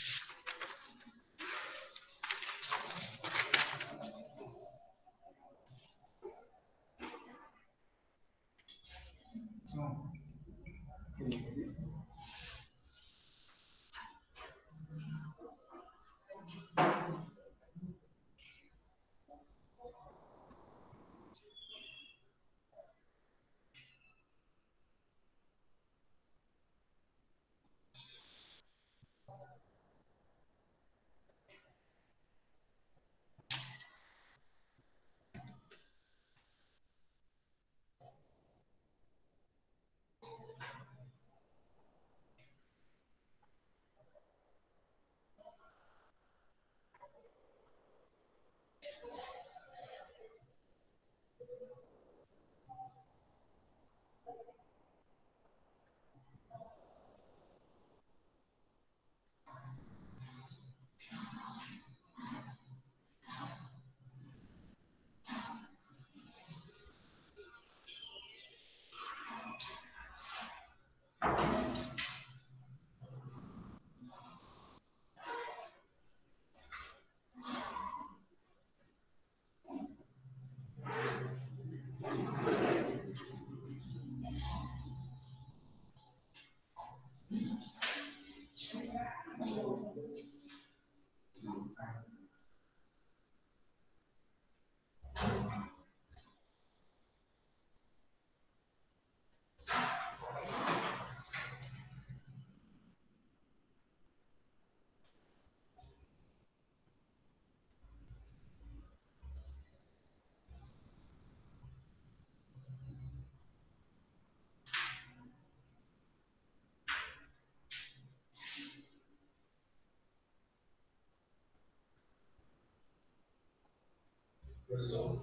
Pessoal,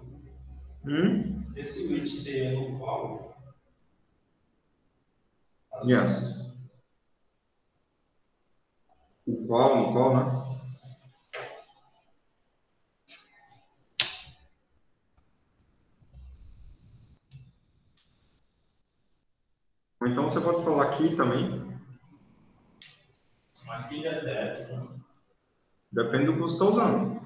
Hum? esse which seria no qual? Yes. O qual, no qual, né? Ou então você pode falar aqui também. Mas que é dessa? Depende do que você está usando.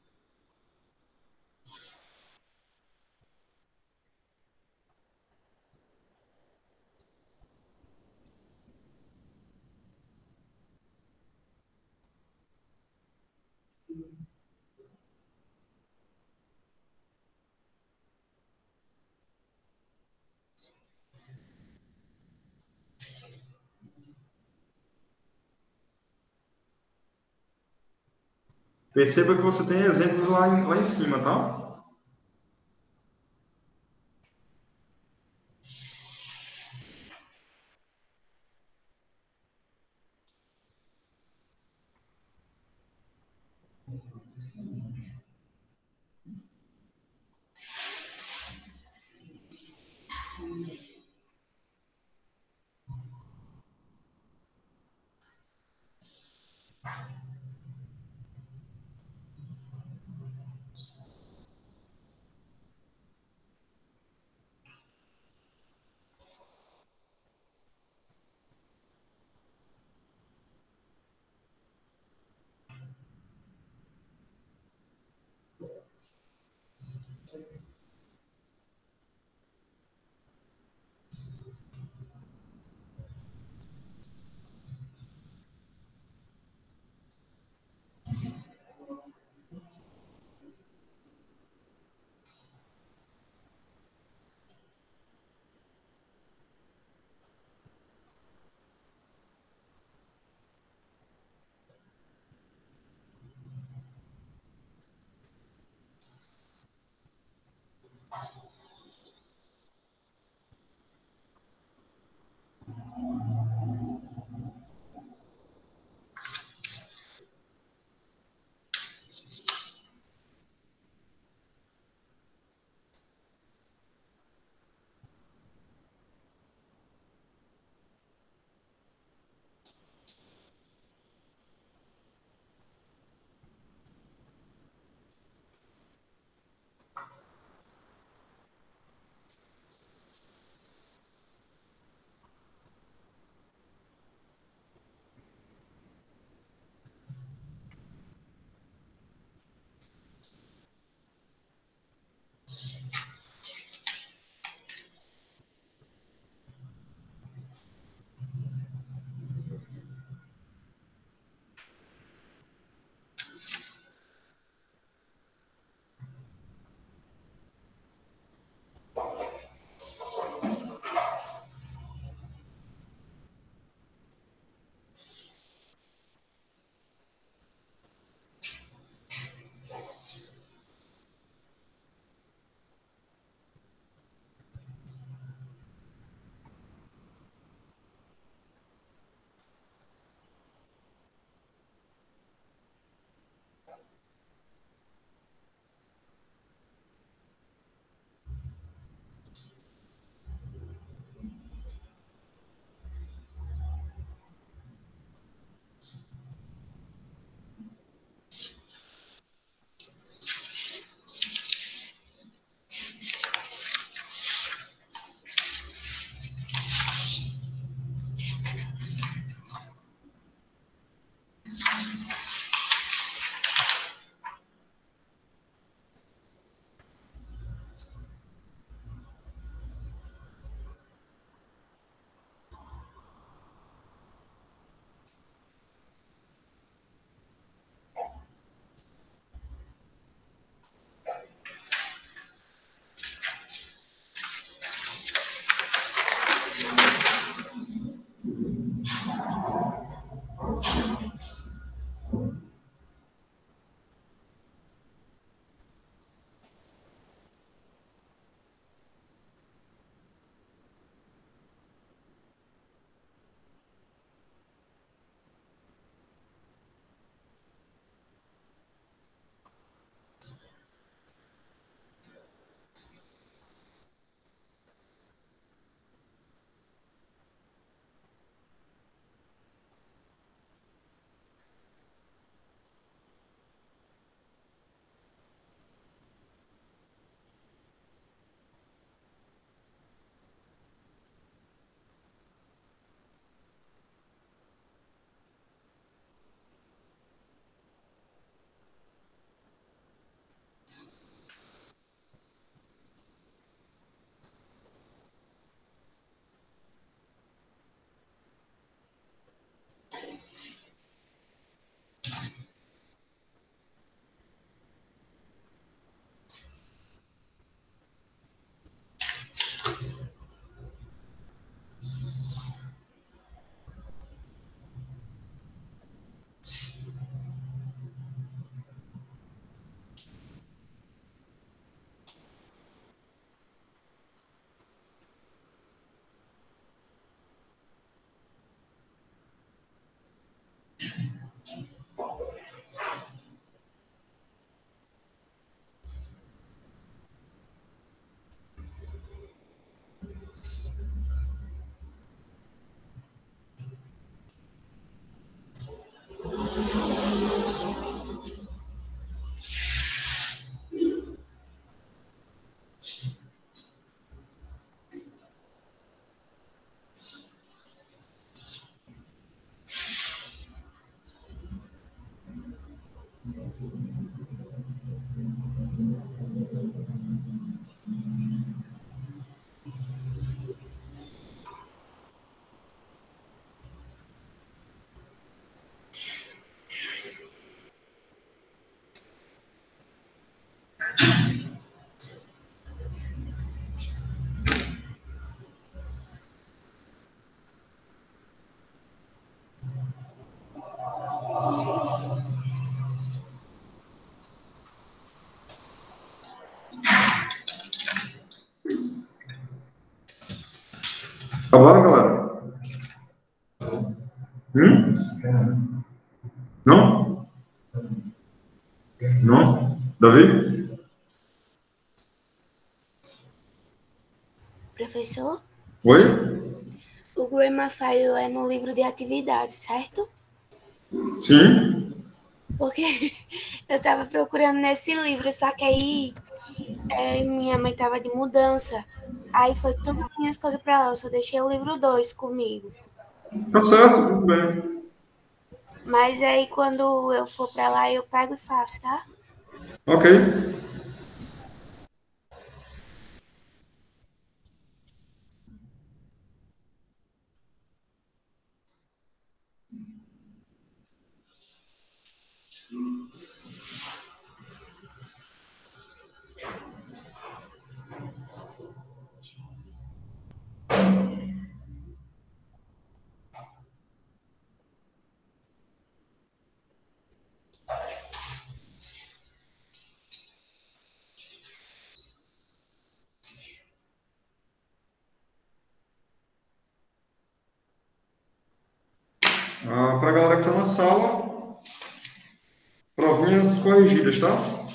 Perceba que você tem exemplos lá em, lá em cima, tá? Acabaram, galera? Hum? Não? Não? Davi? Professor, Oi? o Grammar File é no livro de atividades, certo? Sim? Porque eu tava procurando nesse livro, só que aí é, minha mãe tava de mudança. Aí foi todas as minhas coisas pra lá, eu só deixei o livro dois comigo. Tá certo, tudo bem. Mas aí quando eu for pra lá, eu pego e faço, tá? Ok. Ah, para a galera que está na sala, provinhas corrigidas, tá?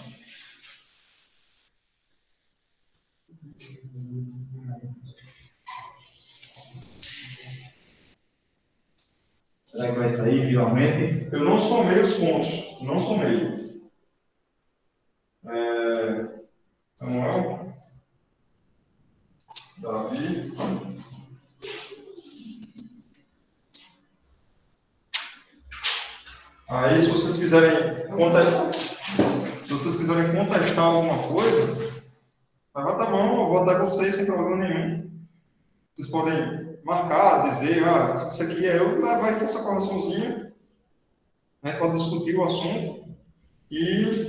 Será que vai sair finalmente? Eu não somei os pontos, não somei. É... Samuel, Davi, aí se vocês quiserem contestar, se vocês quiserem contestar alguma coisa, levanta a mão, eu vou até vocês sem problema nenhum. Vocês podem marcar, dizer, ah, isso aqui é eu, vai aqui essa correçãozinha, né, pode discutir o assunto e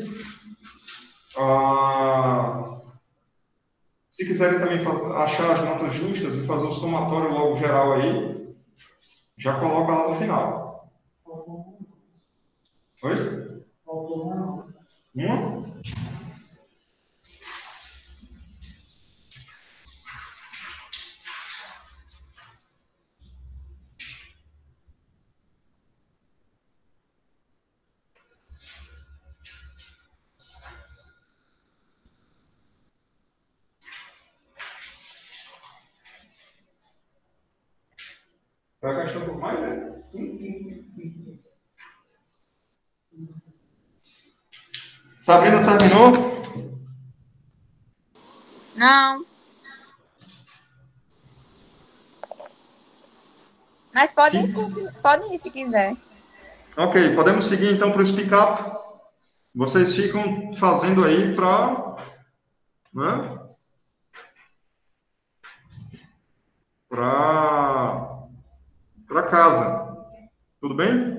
ah, se quiserem também achar as notas justas e fazer o somatório logo geral aí, já coloca lá no final. Oi? Uma? Vai gastar por mais, né? Sabrina terminou? Não. Mas podem ir, podem ir se quiser. Ok, podemos seguir então para o Speak Up. Vocês ficam fazendo aí para, né? Para para casa. Tudo bem?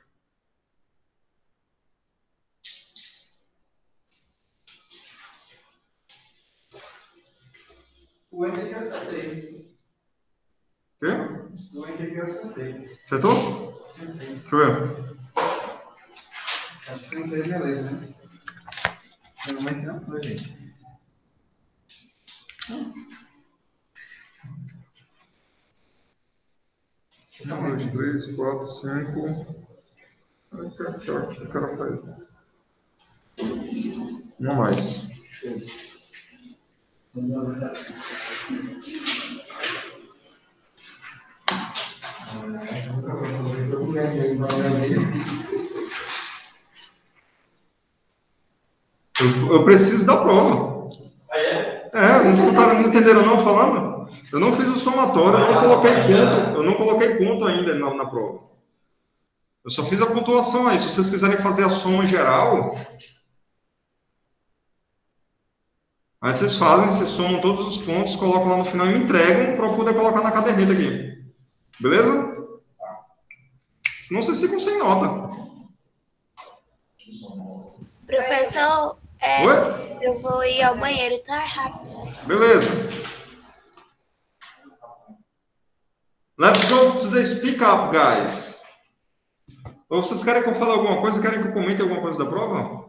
O Enter que eu acertei. Quê? O Enter que eu acertei. Acertou? Deixa eu ver. Acho que não teve beleza, né? Normalmente não foi, gente. Um, dois, três, quatro, cinco. Ai, que o cara faz. Não mais. Eu, eu preciso da prova. Ah, é? É, não escutaram, não entenderam não falando? Eu não fiz o somatório, eu não coloquei ponto, eu não coloquei ponto ainda na, na prova. Eu só fiz a pontuação aí. Se vocês quiserem fazer a soma geral, aí vocês fazem, vocês somam todos os pontos, colocam lá no final e me entregam para eu poder colocar na caderneta aqui. Beleza? Senão vocês ficam sem nota. Professor, é, Oi? eu vou ir ao banheiro, tá rápido. Beleza. Let's go to the speak up, guys. Ou vocês querem que eu fale alguma coisa? Querem que eu comente alguma coisa da prova?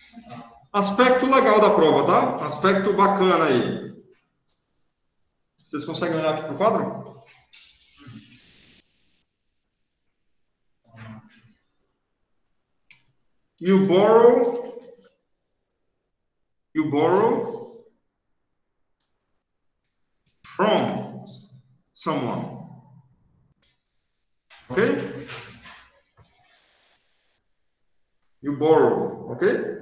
Aspecto legal da prova, tá? Aspecto bacana aí. Vocês conseguem olhar aqui para o quadro? You borrow, you borrow from someone. Okay? You borrow, okay?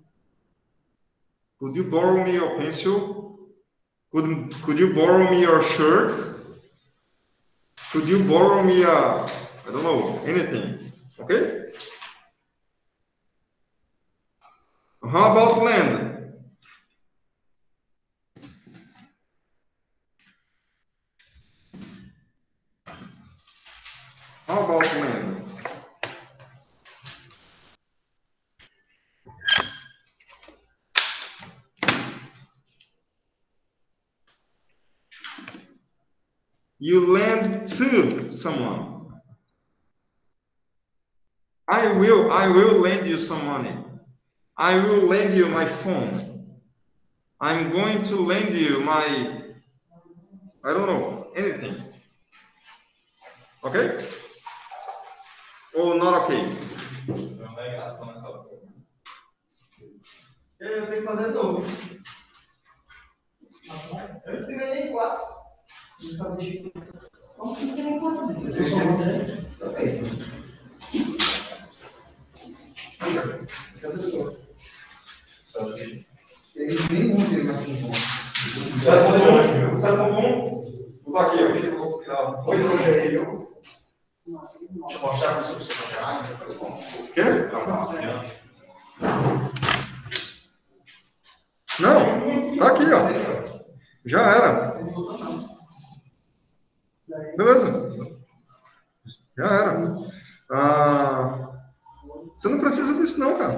Could you borrow me your pencil? Could, could you borrow me your shirt? Could you borrow me a, I don't know, anything, okay? How about land? How about land? You lend to someone. I will, I will lend you some money. I will lend you my phone. I'm going to lend you my, I don't know, anything. Okay? Ou not okay? É uma negação nessa porra. Eu tenho que fazer novo. Eu tenho nem quatro. Não sabe. Como que tem quatro? Eu sou um grande. Só é isso. Cadê o senhor? Sabe que? Ele nem um tem mais que um. Sabe como? Vou botar aqui, ó. Foi longe aí, eu. Deixa eu mostrar para você. Quê? Não, tá aqui, ó. Já era. Beleza. Já era. Ah, você não precisa disso não, cara.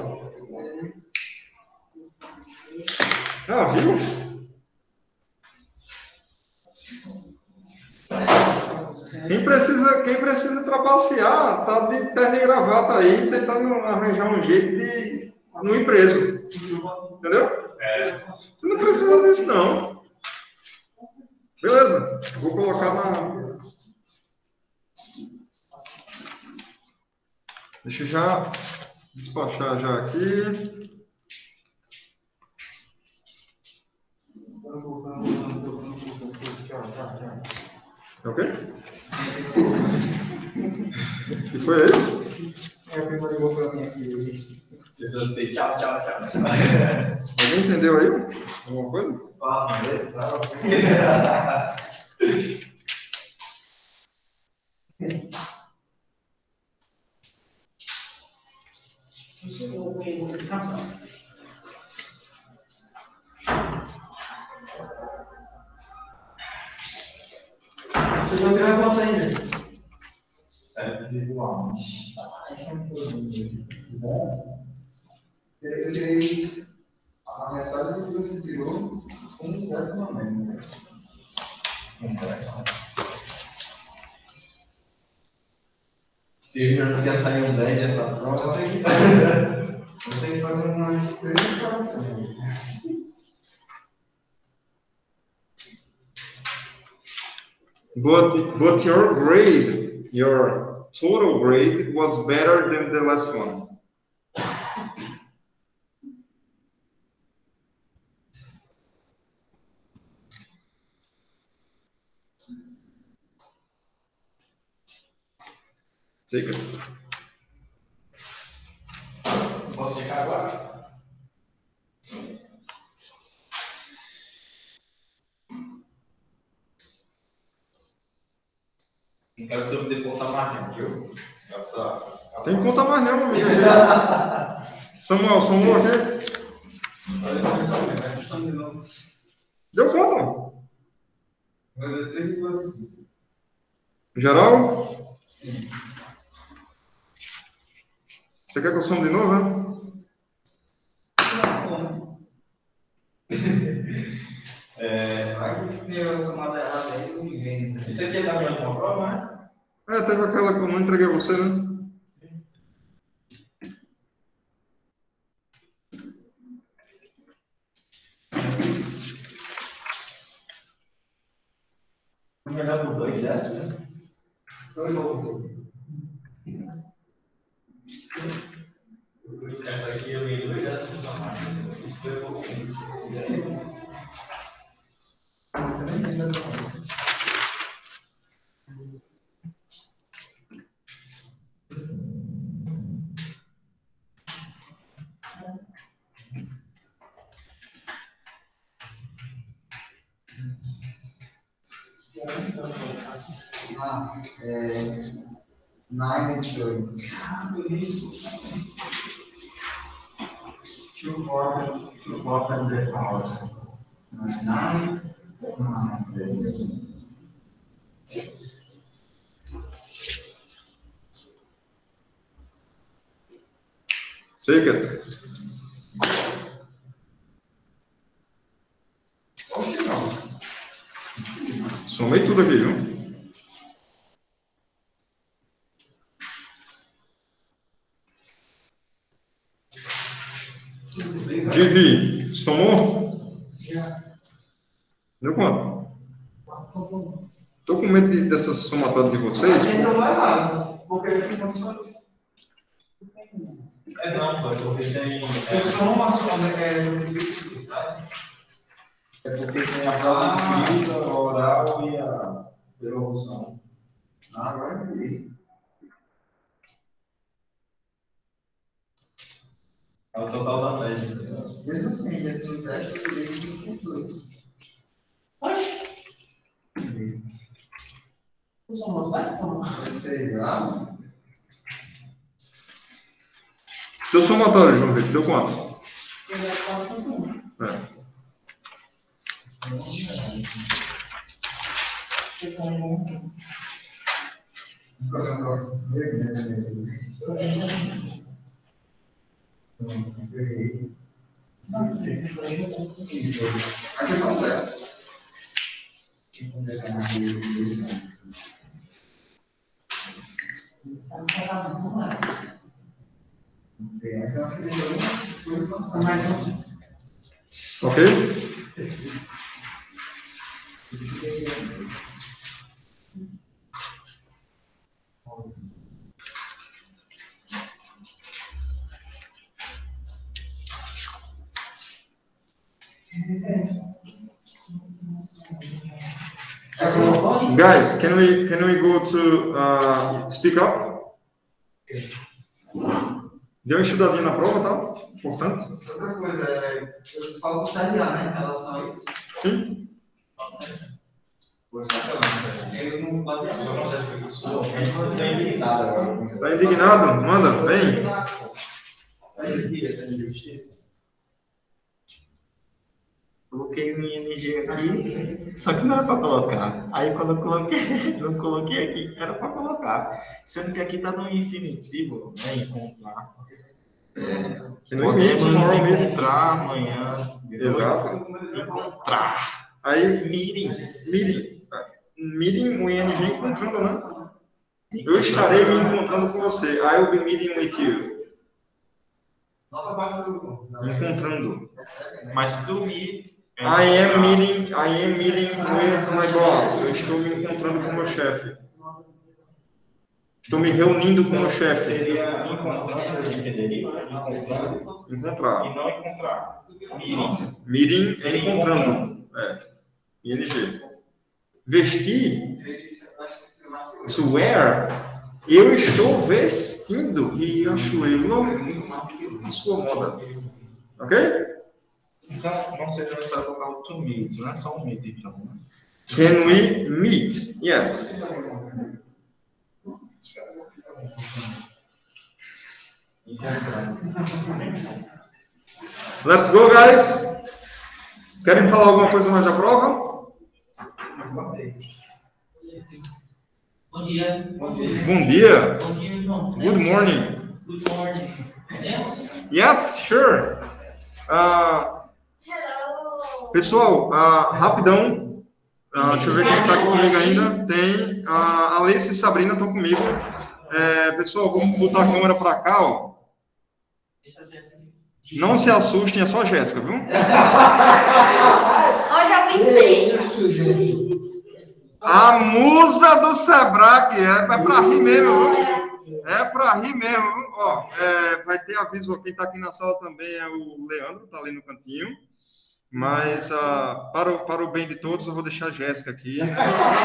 Ah, viu? Quem precisa, quem precisa trapacear, tá de terno e gravata aí, tentando arranjar um jeito de não ir preso. Entendeu? É. Você não precisa disso, não. Beleza. Vou colocar na... Deixa eu já despachar já aqui. Ok? O que foi aí? É, a prima ligou para mim aqui. Pessoas têm tchau, tchau, tchau. Alguém entendeu aí? Alguma coisa? Fala assim, esse, tá? Você vai virar quanto ainda? sete vírgula um. Eu tirei a metade do que você tirou com um décimo a menos. Se eu quer sair um dez dessa prova, Eu tenho que fazer, eu tenho que fazer umas três declarações. But, but your grade, your total grade was better than the last one. Siga. posso chegar agora? Não quero que você me dê conta mais, não, viu? Já tá. Tem conta mais não, amigo. Samuel, Samuel aqui. Olha, pessoal, vai ser só de novo. Deu conta? Vai dar três vírgula cinco. Geral? Sim. Você quer que eu some de novo, né? Não, é, vai que tem uma somada errada aí, não me vem. Isso aqui é da minha prova, né? É, teve aquela que eu não entreguei a você, né? melhor por dois dessas, né? Dois ou Essa aqui eu li dois dessas só mais. Você nem lembra do nome. Ah, é. Nine and two. Two quarter, two quarter hundred hours. Nine, nine. Take it. Somei tudo aqui, viu? Divi, somou? Deu quanto? Tô com medo de, dessa somatória de vocês. Ele não vai lá, porque ele não sabe. É não, pô, porque tem. Eu sou uma soma, é no tá? É porque tem a prova escrita, a oral e a devolução. Ah, agora eu vi. É o total da tese. Mesmo assim, dentro do teste, eu vi que conclui. Oxe! Não são moçados? São Sei lá. Teu somatório, João Vitor, deu quanto? ele é quatro ponto um. É. Você põe um. Aqui são certos. Ok? Guys, can we can we go to uh, speak up? Deu uma estudadinha na prova, tá? Importante. Outra coisa, é, eu falo com o estagiário, né, em relação a isso. Sim. Ele não pode Eu não sei se eu sou. A gente não tem indignado agora. Tá indignado? Manda, vem. Essa aqui, essa injustiça. Coloquei no I N G aqui, só que não era para colocar. Aí quando eu coloquei, não coloquei aqui, era para colocar. Sendo que aqui está no infinitivo, né? Encontrar. É, Que no podemos limite, nos no limite. encontrar amanhã. Exato. Encontrar. Aí, Meeting. meeting. Meeting, o I N G encontrando, né? Eu estarei me encontrando com você. I will be meeting with you. Nota baixa do. Encontrando. Mas to meet. é I am encontrar. meeting, I am meeting with my boss. Eu estou me encontrando com o meu chefe. Estou me reunindo com o meu chefe. Seria encontrando, você entenderia? Encontrando. Encontrar. E não encontrar. Meeting. Meeting é encontrando. É. I N G. Vestir. To wear. Eu estou vestindo. Riachuelo. Sua moda. Ok? Então, não seria necessário colocar o to meet, não é só um meet, então. Né? Can we meet? Yes. Let's go, guys. Querem falar alguma coisa mais da prova? Bom dia. Bom dia. Bom dia, João. Good morning. Good morning. Podemos? Yes, sure. Uh, pessoal, uh, rapidão. Uh, deixa eu ver quem está aqui comigo ainda. Tem uh, a Alice e a Sabrina estão comigo. É, pessoal, vamos botar a câmera para cá, ó. Não se assustem, é só a Jéssica, viu? Hoje eu vim bem. A musa do Sebrae, é, é pra rir mesmo, viu? É pra rir mesmo. Ó, é, vai ter aviso, quem tá aqui na sala também é o Leandro, tá ali no cantinho. Mas uh, para, o, para o bem de todos, eu vou deixar a Jéssica aqui. Né?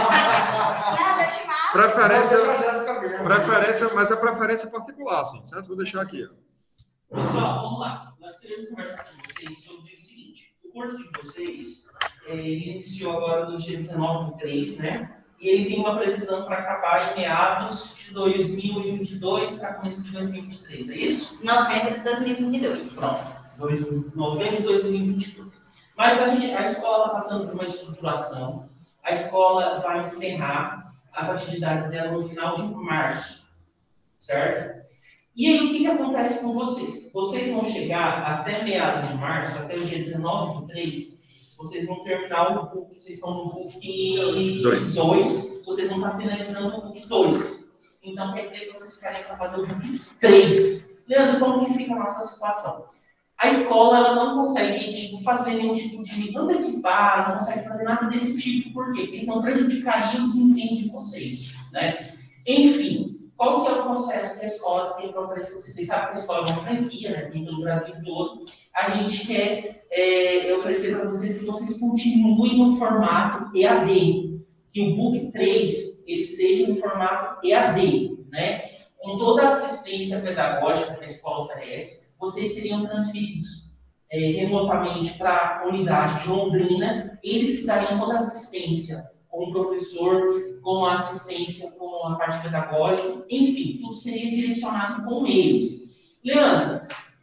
Preferência, preferência, mas é preferência particular, assim, certo? Vou deixar aqui. Ó. Pessoal, vamos lá. Nós queremos conversar com vocês sobre o seguinte. O curso de vocês, é, ele iniciou agora no dia dezenove do três, né? E ele tem uma previsão para acabar em meados de dois mil e vinte e dois para começo de dois mil e vinte e três, é isso? Novembro de dois mil e vinte e dois. Pronto, dois, novembro de dois mil e vinte e dois. Mas a, gente, a escola está passando por uma estruturação. A escola vai encerrar as atividades dela no final de março, certo? E aí, o que, que acontece com vocês? Vocês vão chegar até meados de março, até o dia dezenove do três, vocês vão terminar o book, vocês estão no book dois, vocês vão estar finalizando o book dois. Então, quer dizer que vocês ficarem para fazer o book três. Leandro, como que fica a nossa situação? A escola ela não consegue tipo, fazer nenhum tipo de antecipar, não consegue fazer nada desse tipo, por quê? Porque senão prejudicaria o desempenho de vocês, né? Enfim, qual que é o processo que a escola tem para oferecer? Vocês sabem que a escola é uma franquia, né? Tem pelo Brasil todo. A gente quer é, oferecer para vocês que vocês continuem no formato E A D, que o book três ele seja no formato E A D, né? Com toda a assistência pedagógica que a escola oferece, vocês seriam transferidos é, remotamente para a unidade de Londrina, eles que dariam toda a assistência, com o professor, com a assistência, com a parte pedagógica, enfim, tudo seria direcionado com eles. Leandro,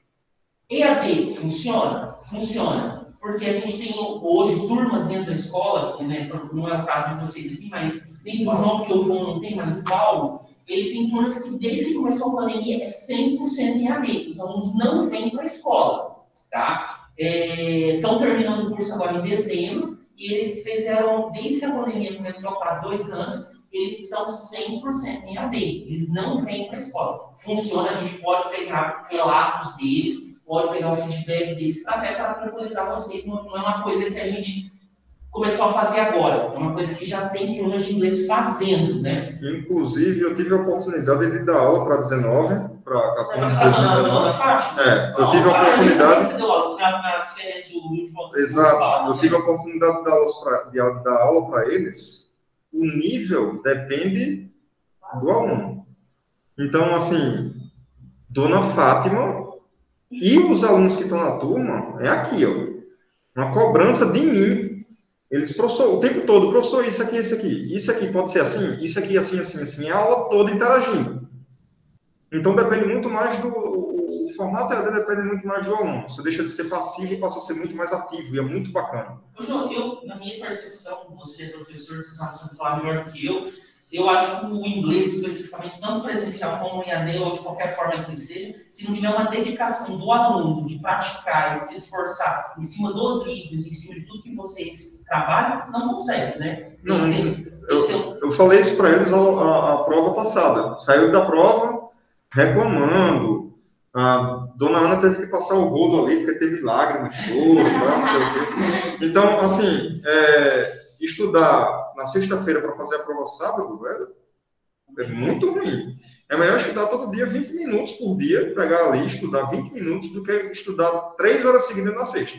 E A D funciona? Funciona. Porque a gente tem hoje turmas dentro da escola, que né, não é o caso de vocês aqui, mas nem do João, porque o João não tem, mas o Paulo, ele tem turmas que desde que começou a pandemia é cem por cento em A D. Os alunos não vêm para a escola, tá? Estão é, terminando o curso agora em dezembro e eles fizeram, desde que a pandemia começou faz dois anos, eles são cem por cento em A D. Eles não vêm para a escola. Funciona, a gente pode pegar relatos deles, pode pegar o feedback deles, até para tranquilizar vocês. Não, não é uma coisa que a gente começou a fazer agora. É uma coisa que já tem turmas de inglês fazendo, né? Inclusive, eu tive a oportunidade de dar aula para dezenove, para quatorze de dois mil e dezenove. É, eu tive a oportunidade... Você deu aula nas férias do último... Exato. Eu tive a oportunidade de dar, pra, de dar aula para eles. O nível depende do aluno. Então, assim, Dona Fátima e os alunos que estão na turma, é aqui, ó. Uma cobrança de mim. Eles, professor, o tempo todo, professor, isso aqui, isso aqui, isso aqui pode ser assim, isso aqui, assim, assim, assim, a aula toda interagindo. Então, depende muito mais do... O, o formato E A D depende muito mais do aluno. Você deixa de ser passivo e passa a ser muito mais ativo, e é muito bacana. Ô, João, eu, na minha percepção, você, professor, você sabe você falar melhor que eu, eu acho que o inglês, especificamente, tanto presencial como em E A D, ou de qualquer forma que ele seja, se não tiver uma dedicação do aluno de praticar e se esforçar em cima dos livros, em cima de tudo que vocês trabalham, não consegue, né? Não, eu, eu falei isso para eles a, a, a prova passada. Saiu da prova reclamando. A dona Ana teve que passar o rodo ali, porque teve lágrimas, choro, não sei o quê. Então, assim, é, estudar na sexta-feira para fazer a prova sábado, velho, é muito ruim. É melhor estudar todo dia vinte minutos por dia, pegar ali, estudar vinte minutos, do que estudar três horas seguidas na sexta.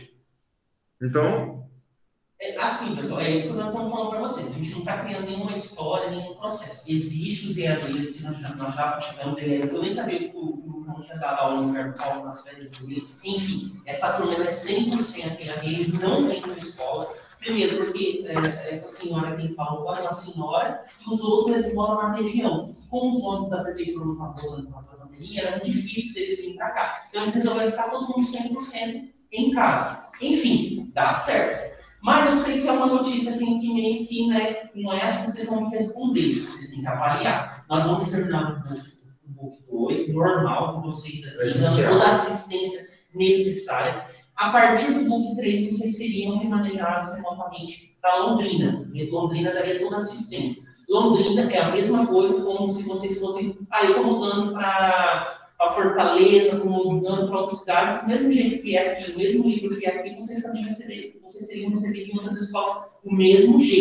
Então... É, assim, pessoal, é isso que nós estamos falando para vocês. A gente não está criando nenhuma história, nenhum processo. Existem os E A Ds que nós, nós já tivemos. Eu nem sabia que o, o João tinha dado aula no Carnaval nas férias dele. Enfim, essa turma é cem por cento E A D, eles não vêm para a escola. Primeiro, porque é, essa senhora que falou é uma senhora e os outros eles moram na região. Como os ônibus da prefeitura não estavam dando para a pandemia, era muito difícil deles virem para cá. Então, eles resolveram ficar todo mundo cem por cento em casa. Enfim, dá certo. Mas eu sei que é uma notícia assim que meio que, né, não é assim que vocês vão me responder, vocês têm que avaliar. Nós vamos terminar o book dois, normal, com vocês aqui, dando toda a assistência necessária. A partir do book três, vocês seriam remanejados remotamente para Londrina. E Londrina daria toda a assistência. Londrina é a mesma coisa como se vocês fossem, ah, eu estou mudando para a Fortaleza, como mudando para outra cidade, do mesmo jeito que é aqui, o mesmo livro que é aqui, vocês também receberiam, vocês seriam recebidos em outras escolas do mesmo jeito.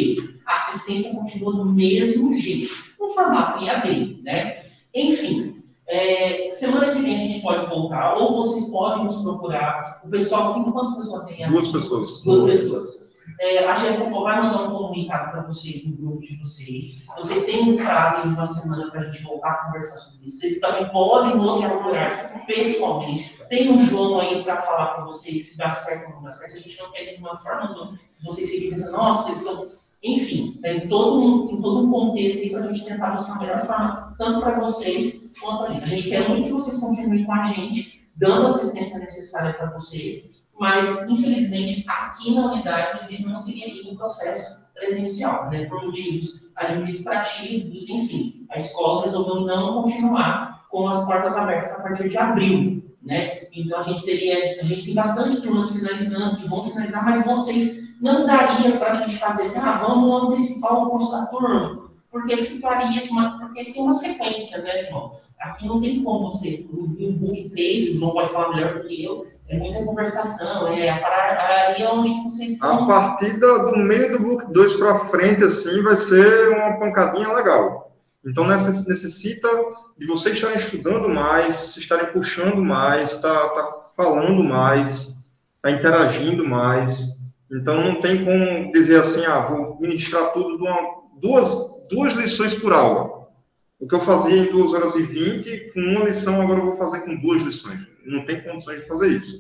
A assistência continua do mesmo jeito, no formato em A D, né? Enfim, é, semana que vem a gente pode voltar, ou vocês podem nos procurar. O pessoal, tem quantas pessoas tem aqui? Duas pessoas. Duas pessoas. É, a Jéssica vai mandar um comunicado para vocês no grupo de vocês. Vocês têm um prazo em uma semana para a gente voltar a conversar sobre isso. Vocês também podem nos procurar pessoalmente. Tem um João aí para falar com vocês se dá certo ou não dá certo. A gente não quer de uma forma não. Vocês fiquem pensando, nossa, eles estão. Enfim, tem todo um, tem todo um contexto aí para a gente tentar buscar a melhor forma, tanto para vocês quanto para a gente. A gente quer muito que vocês continuem com a gente, dando a assistência necessária para vocês. Mas, infelizmente, aqui na unidade a gente não seguiria o processo presencial, né? Por motivos administrativos, enfim. A escola resolveu não continuar com as portas abertas a partir de abril, né? Então, a gente teria, a gente tem bastante turmas finalizando, que vão finalizar, mas vocês não daria para a gente fazer assim, ah, vamos antecipar o curso da turma, porque ficaria de uma, porque tem uma sequência, né, João? Aqui não tem como você, o book três, o João pode falar melhor do que eu, é muita conversação, é a pararia onde vocês estão. A partir do meio do book dois para frente, assim, vai ser uma pancadinha legal. Então, necessita de vocês estarem estudando mais, estarem puxando mais, tá, tá falando mais, tá interagindo mais. Então, não tem como dizer assim, ah, vou ministrar tudo de uma, duas, duas lições por aula. O que eu fazia em duas horas e vinte, com uma lição, agora eu vou fazer com duas lições. Não tem condições de fazer isso.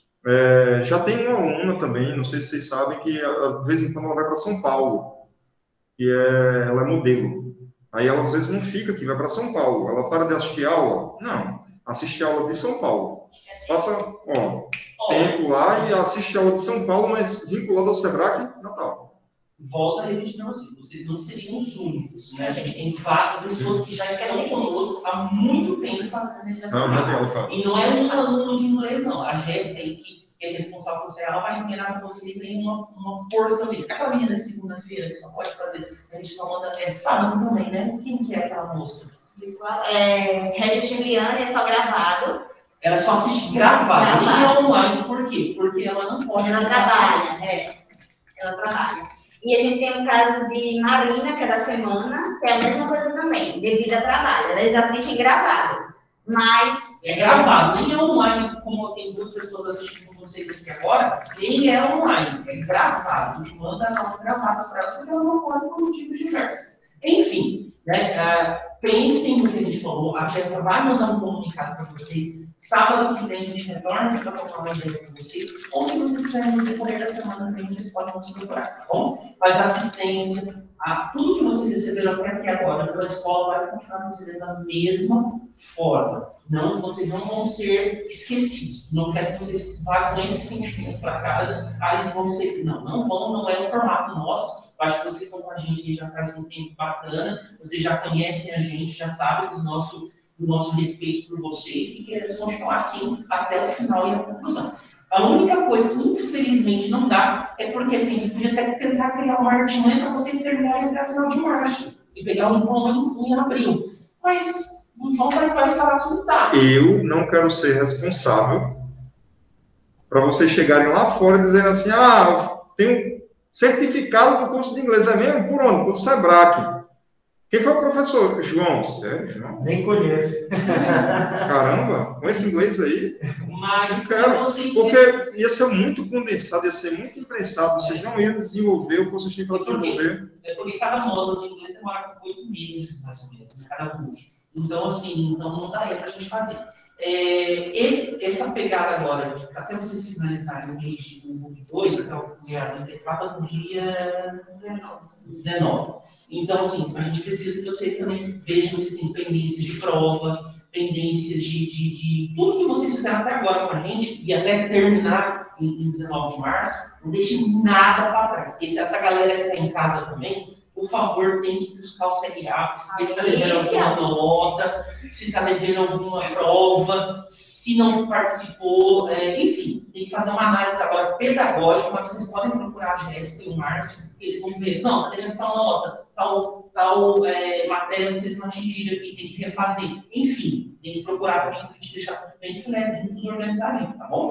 É, já tem uma aluna também, não sei se vocês sabem, que de vez em quando ela vai para São Paulo. E é, ela é modelo. Aí ela às vezes não fica aqui, vai para São Paulo. Ela para de assistir aula? Não. Assiste aula de São Paulo. Passa, ó, tempo lá e assiste aula de São Paulo, mas vinculado ao Sebrae, Natal. Volta a repetir para vocês, vocês não seriam os únicos, né? A gente tem várias pessoas que já estão conosco há muito tempo fazendo esse trabalho. E não é um aluno de inglês, não. A Jéssica aí, que é responsável por ser, ela vai enviar para vocês aí uma, uma porção de... Aquela menina de segunda-feira que só pode fazer, a gente só manda até sábado também, né? Quem que é aquela moça? É, Regia Juliana, é só gravado. Ela só assiste gravado, nem é online. Por quê? Porque ela não pode... Ela trabalha, é. Ela trabalha. E a gente tem o caso de Marina, que é da semana, que é a mesma coisa também, devido a trabalho. Eles assistem gravado, mas... É gravado, nem é online, como tem duas pessoas assistindo com vocês aqui agora, nem é online, é gravado. A gente manda as aulas gravadas para elas, porque elas não podem por motivos diversos. Enfim, né, uh, pensem no que a gente falou, a Jéssica vai mandar um comunicado para vocês. Sábado que vem a gente retorna para trocar uma ideia com vocês, ou se vocês quiserem no decorrer da semana também, vocês podem nos procurar, tá bom? Mas a assistência, a, tudo que vocês receberam até aqui agora pela escola vai continuar recebendo da mesma forma. Não, vocês não vão ser esquecidos. Não quero que vocês vá com esse sentimento para casa, aí eles vão ser, não, não vão, não é o formato nosso. Eu acho que vocês estão com a gente aí já faz um tempo bacana, vocês já conhecem a gente, já sabem do nosso, do nosso respeito por vocês e queremos continuar assim até o final e a conclusão. A única coisa que infelizmente não dá é porque assim, a gente podia até tentar criar uma artimanha para vocês terminarem até o final de março e pegar o diploma em, em abril. Mas o João vai, vai falar que não dá. Eu não quero ser responsável para vocês chegarem lá fora e dizerem assim, ah, tem um certificado do curso de inglês, é mesmo? Por onde? Por Sebrae. Quem foi o professor? João. Sério, João? Nem conheço. Caramba, com esse inglês aí. Mas, não quero, vocês... porque ia ser muito condensado, ia ser muito imprensado, vocês não iam desenvolver o que vocês têm para desenvolver. É porque cada módulo de inglês demora oito meses, mais ou menos, né, cada curso. Então, assim, então não daria para a gente fazer. É, esse, essa pegada agora, até vocês finalizarem o mês de book dois, até o dia vinte e quatro, no dia dezenove. Então, assim, a gente precisa que vocês também vejam se tem pendências de prova, pendências de, de, de tudo que vocês fizeram até agora com a gente, e até terminar em, em dezenove de março, não deixem nada para trás. E se essa galera que está em casa também, por favor, tem que buscar o C R A, ver se está devendo alguma nota, se está devendo alguma prova, se não participou, é, enfim, tem que fazer uma análise agora pedagógica, mas vocês podem procurar a Jéssica e o Márcio, eles vão ver, não, está devendo tal nota, tal, tal é, matéria vocês não atingiram aqui, tem que refazer. Enfim, tem que procurar também, para a gente deixar tudo bem filezinho, tudo organizadinho, tá bom?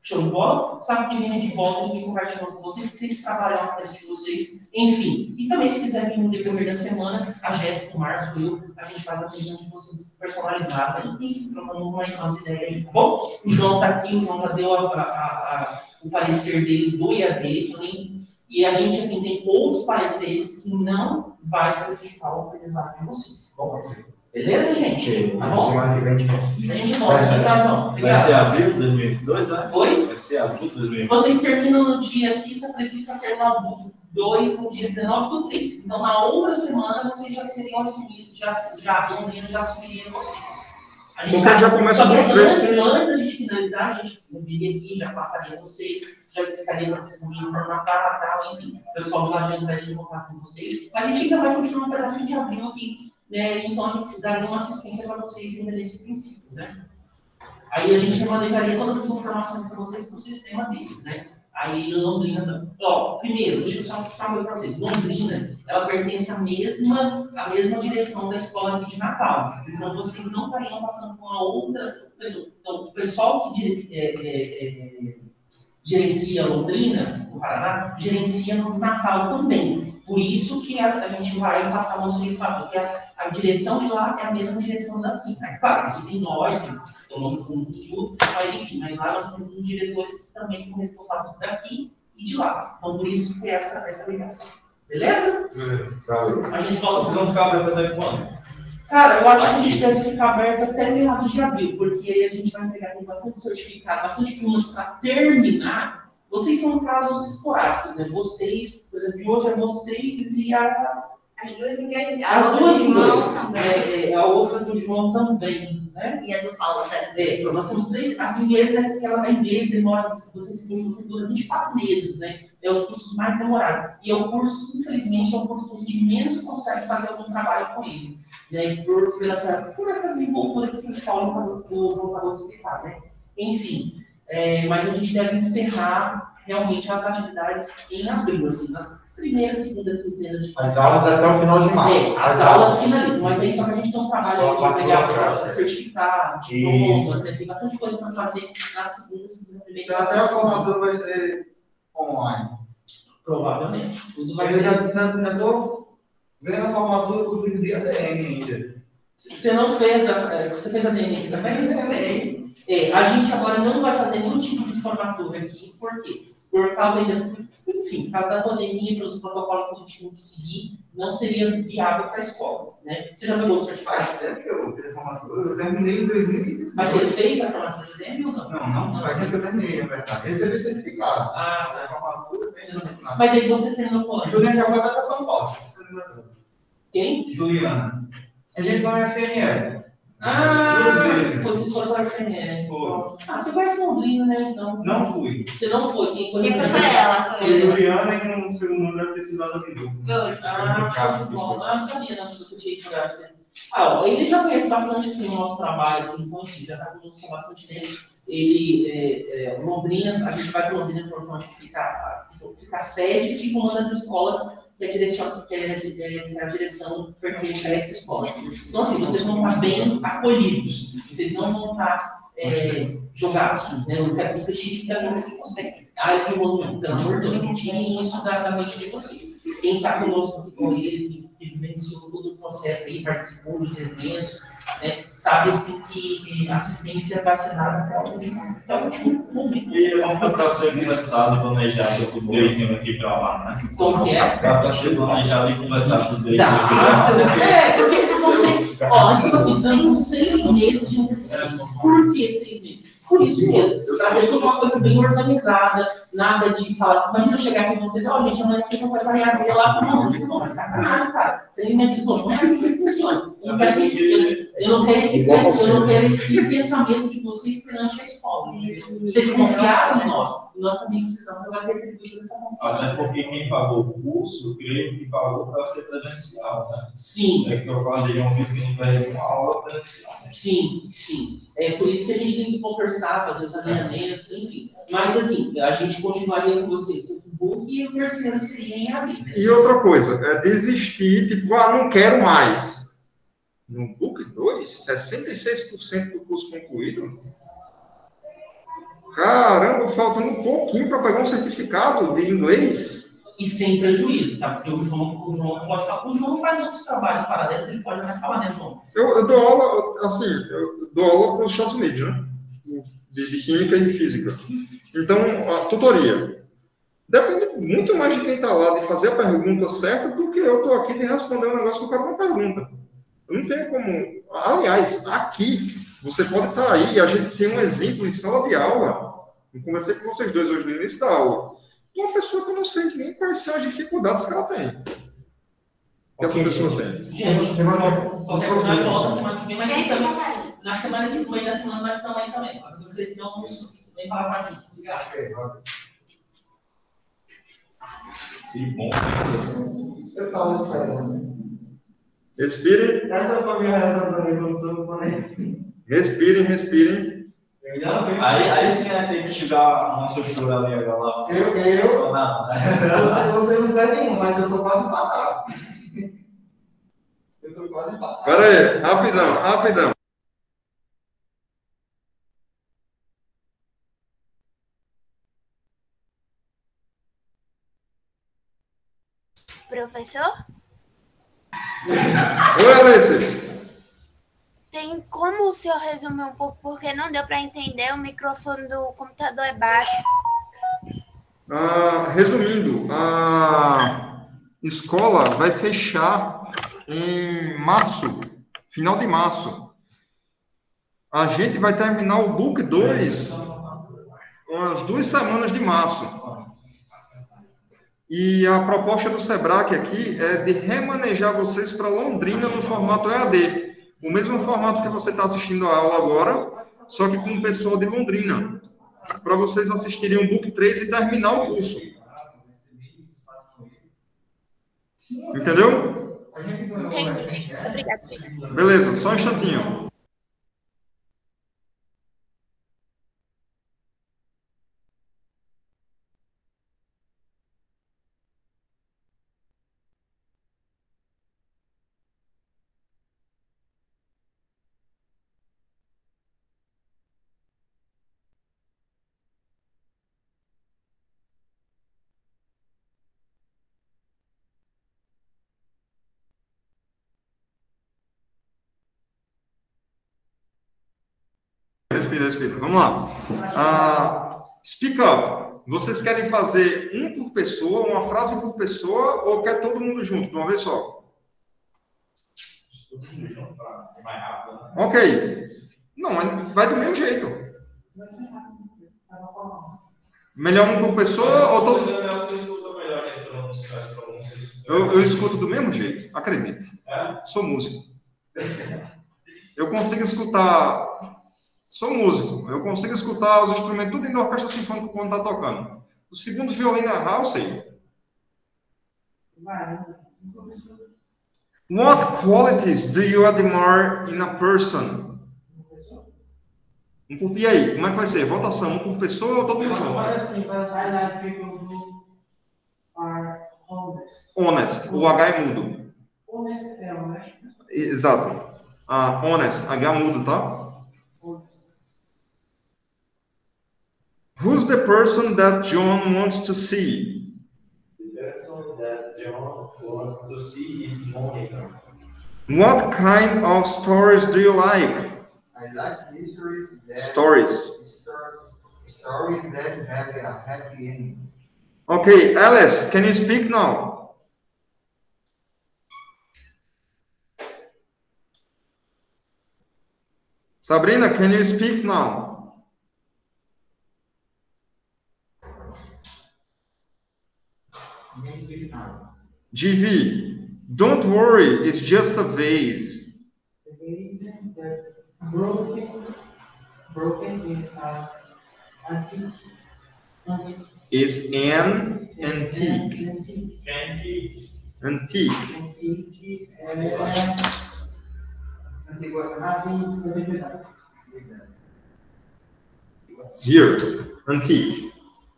Show de bola? Sabe que vem de volta, a gente conversa com vocês, vocês trabalham na casa de vocês, enfim. E também, se quiser vir no decorrer da semana, a Jéssica, o Márcio, eu, a gente faz a atenção de vocês personalizada, enfim, trocando uma umas ideias aí, tá bom? O João está aqui, o João já deu a, a, a, o parecer dele do I A D também, e a gente, assim, tem outros pareceres que não vai prejudicar o aprendizado de vocês, tá bom? Beleza, gente? Tá bom? A gente volta aqui, tá, João? Vai ser abril de dois mil e vinte e dois, né? Oi? Vai ser abril de dois mil e vinte e dois. Vocês terminam no dia aqui, está previsto para terminar o book dois no dia dezenove do três. Então, na outra semana, vocês já seriam assumidos, já, já, Londrina já assumiria vocês. A gente Porque já começa só com que três. antes, antes da gente finalizar, a gente viria aqui, já passaria vocês, já explicaria para vocês como informar, tal, enfim. O pessoal já, já entraria em contato com vocês. Mas a gente ainda vai continuar um pedacinho de abril aqui, né? Então, a gente daria uma assistência para vocês ainda nesse princípio, né? Aí a gente manejaria todas as informações para vocês para o sistema deles, né? Aí Londrina, ó, primeiro, deixa eu só falar uma coisa para vocês. Londrina, ela pertence à mesma, à mesma direção da escola aqui de Natal. Então vocês não estariam passando com a outra pessoa. Então, o pessoal que é, é, é, gerencia Londrina, no Paraná, gerencia no Natal também. Por isso que a, a gente vai passar vocês para, porque a, a direção de lá é a mesma direção daqui. Né? Claro, aqui tem nós, que tomamos conta de tudo, mas enfim, mas lá nós temos os diretores que também são responsáveis daqui e de lá. Então, por isso que é essa, essa ligação. Beleza? É, a gente volta. Vocês vão ficar aberto até quando? Cara, eu acho que a gente deve ficar aberto até meados de abril, porque aí a gente vai entregar tem bastante certificado, bastante turmas para terminar. Vocês são casos esporádicos, né? Vocês, por exemplo, hoje é vocês e a. As duas inglês. As duas inglês. É, é, a outra do João também, né? E a do Paulo também. É, então nós temos três. As inglesas, aquela inglês demora, vocês você dura vinte e quatro meses, né? É os cursos mais demorados. E é o curso, infelizmente, é um curso que a gente menos consegue fazer algum trabalho com ele. Né? Por, por, essa, por essa desenvoltura que o Paulo acabou de explicar, né? Enfim, é, mas a gente deve encerrar realmente as atividades em abril, assim, nas primeiras, segunda quinzena de As aulas até o final de março. É, as, as aulas, aulas finalizam, mas aí só que a gente tem um trabalho de pegar certificado, diplomas, né? Tem bastante coisa para fazer na segunda, segunda, primeira. Então, até a formatura vai ser online. Provavelmente. Tudo vai Eu ser. já estou vendo a formatura com o dia A D M ainda. Você não fez a. Você fez a D M aqui também? Também. É, a gente agora não vai fazer nenhum tipo de formatura aqui, por quê? Por causa ainda, enfim, por causa da pandemia, pelos protocolos que a gente tem que seguir, não seria viável para a escola, né? Você já pegou o certificado? Faz tempo que eu fiz a formatura, eu terminei em dois mil e vinte. Mas você fez a formatura de D M ou não? Não, não, não faz tempo que eu terminei, na verdade. Recebi o certificado. Ah, tá. A formatura, não. Mas aí você terminou com a Juliana já vai para São Paulo. Quem? Juliana. A gente vai na F N L. Ah, vocês foram para a F N L. Ah, você conhece Londrina, né? Então. Não fui. Você não foi? Quem foi? Quem foi ela? Foi Juliana e no segundo ano deve ter sido a Bidu. Ah, show de bola. Ah, não sabia não que você tinha ido para você. Ah, ó, ele já conhece bastante assim, o nosso trabalho, assim, com já está conosco bastante nele. Ele, é, é, Londrina, a gente vai para Londrina por onde fica, fica a sede de uma das escolas que é a direção, que é, é, a direção pertence a essa escola. Então, assim, vocês vão estar bem acolhidos, vocês não vão estar é, jogados, né? Eu quero que vocês tirem isso da mente de vocês. Ah, eles vão, pelo amor de Deus, não tirem isso da, da mente de vocês. Quem está conosco aqui com ele, que, que vivenciou todo o processo aí, participou dos eventos, né, sabe assim, que a assistência vai ser dada até o último, até o último momento. E é um para ser conversado e planejado com o Dreitinho aqui para lá, né? Como que é? Dá para ser planejado e conversado com o Dreitinho. Tá, é, porque vocês vão ser. Ó, nós estamos avisando com seis meses de antecedência. Por que seis meses? Por isso mesmo. Para deixar uma coisa bem organizada, nada de falar. Imagina eu chegar aqui e você dizer, ó, gente, amanhã vocês vão começar a reabrir lá. Não, vocês vão começar a sacanagem, cara. Você me avisou, não é assim que funciona. Eu não quero, eu, eu não quero, esse, eu não quero esse pensamento de vocês perante a escola. Vocês confiaram em nós. E nós também precisamos agora retribuir essa confiança. Até porque quem pagou o curso, creio que pagou para ser presencial, né? Sim. É que eu falei um vídeo que a gente vai ter uma aula presencial. Né? Sim, sim. É por isso que a gente tem que conversar, fazer os alinhamentos, enfim. Mas, assim, a gente continuaria com vocês no book e o terceiro seria em A D. Né? E outra coisa, é desistir, tipo, ah, não quero mais. No book dois, sessenta e seis por cento do curso concluído. Caramba, faltando um pouquinho para pegar um certificado de inglês. E sem prejuízo, tá? Porque o João, o João pode falar. O João faz outros trabalhos paralelos, ele pode até falar, né, João? Eu, eu dou aula, assim, eu dou aula para os Estados Unidos, né? De, de química e física. Então, a tutoria. Depende muito mais de quem está lá, de fazer a pergunta certa, do que eu estou aqui de responder um negócio que o cara não pergunta. Eu não tenho como... Aliás, aqui, você pode estar aí, e a gente tem um exemplo em sala de aula. Eu conversei com vocês dois hoje no início da aula. Uma pessoa que eu não sei nem quais são as dificuldades que ela tem. Que essa pessoa tem. Gente, qualquer coisa nós volta semana que vem, mas nós também, na semana que vem, na semana nós estamos aí também. Para vocês não nem falar para a gente. Obrigado. Que bom, Eu estava esperando. Respirem. Essa foi a minha reação também quando eu falei. Respirem, respirem. Aí, aí sim vai ter que chegar uma choro ali agora. Eu, eu. Não, Você, você não tem nenhum, mas eu tô quase empatado. Eu tô quase empatado. Pera aí, rapidão, rapidão. Professor? Oi, Alice. Tem como o senhor resumir um pouco, porque não deu para entender, o microfone do computador é baixo. Ah, resumindo, a escola vai fechar em março, final de março. A gente vai terminar o Book dois umas duas semanas de março. E a proposta do Sebrae aqui é de remanejar vocês para Londrina no formato E A D. O mesmo formato que você está assistindo a aula agora, só que com o pessoal de Londrina. Para vocês assistirem o Book três e terminar o curso. Entendeu? Entendi. Obrigada. Beleza, só um instantinho. Respira, respira. Vamos lá. Ah, speak up. Vocês querem fazer um por pessoa, uma frase por pessoa, ou quer todo mundo junto, de uma vez só? Ok. Não, mas vai do mesmo jeito. Melhor um por pessoa ou todos? Eu, eu escuto do mesmo jeito, acredite. Sou músico. Eu consigo escutar... Sou músico, eu consigo escutar os instrumentos tudo dentro da orquestra sinfônica quando está tocando. O segundo violino é Halsey. What qualities do you admire in a person? Um por e aí, como é que vai ser? Votação, um por pessoa ou todo mundo junto? I like people who are honest. Honest, o H é mudo. Honest é honesto. Exato. Ah, honest, H mudo, tá? Honest. Who's the person that John wants to see? The person that John wants to see is Monica. What kind of stories do you like? I like mysteries that Stories. stories, stories that have a happy ending. Okay, Alice, can you speak now? Sabrina, can you speak now? G V, don't worry, it's just a vase. The reason that broken, broken is uh, antique. Antique. Is an antique. Antique. Antique. Antique. Antique. É, antiguidade. Here, antique.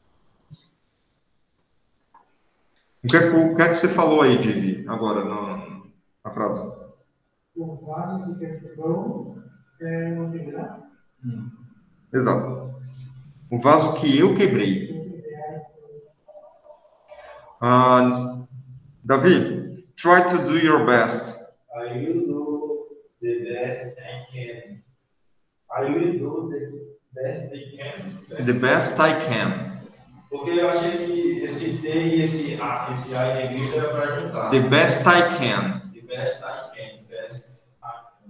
O que, é que, o que é que você falou aí, G V, agora na, na frase? O vaso que quebrou é antiguidade. Exato. O vaso que eu quebrei. Uh, Davi, try to do your best. I will do the best I can. I will do the best I can. The best I can. Porque eu achei que esse T e esse A, esse A em negrito era para juntar. The best I can. The best I can. Best I can.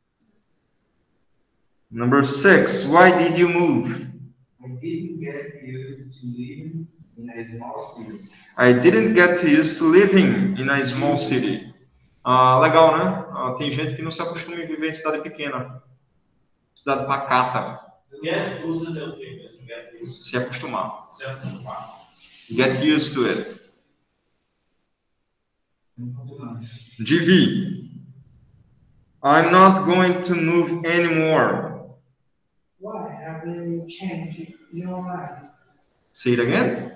Number six, why did you move? I didn't get used to living in a small city. I didn't get used to living in a small city. Ah, legal, né? Ah, tem gente que não se acostuma em viver em cidade pequena. Cidade pacata. Get used é o quê mesmo? Get used. Se acostumar. Se acostumar. Get used to it. G V. I'm not going to move anymore. Why have you changed your mind? Say it again.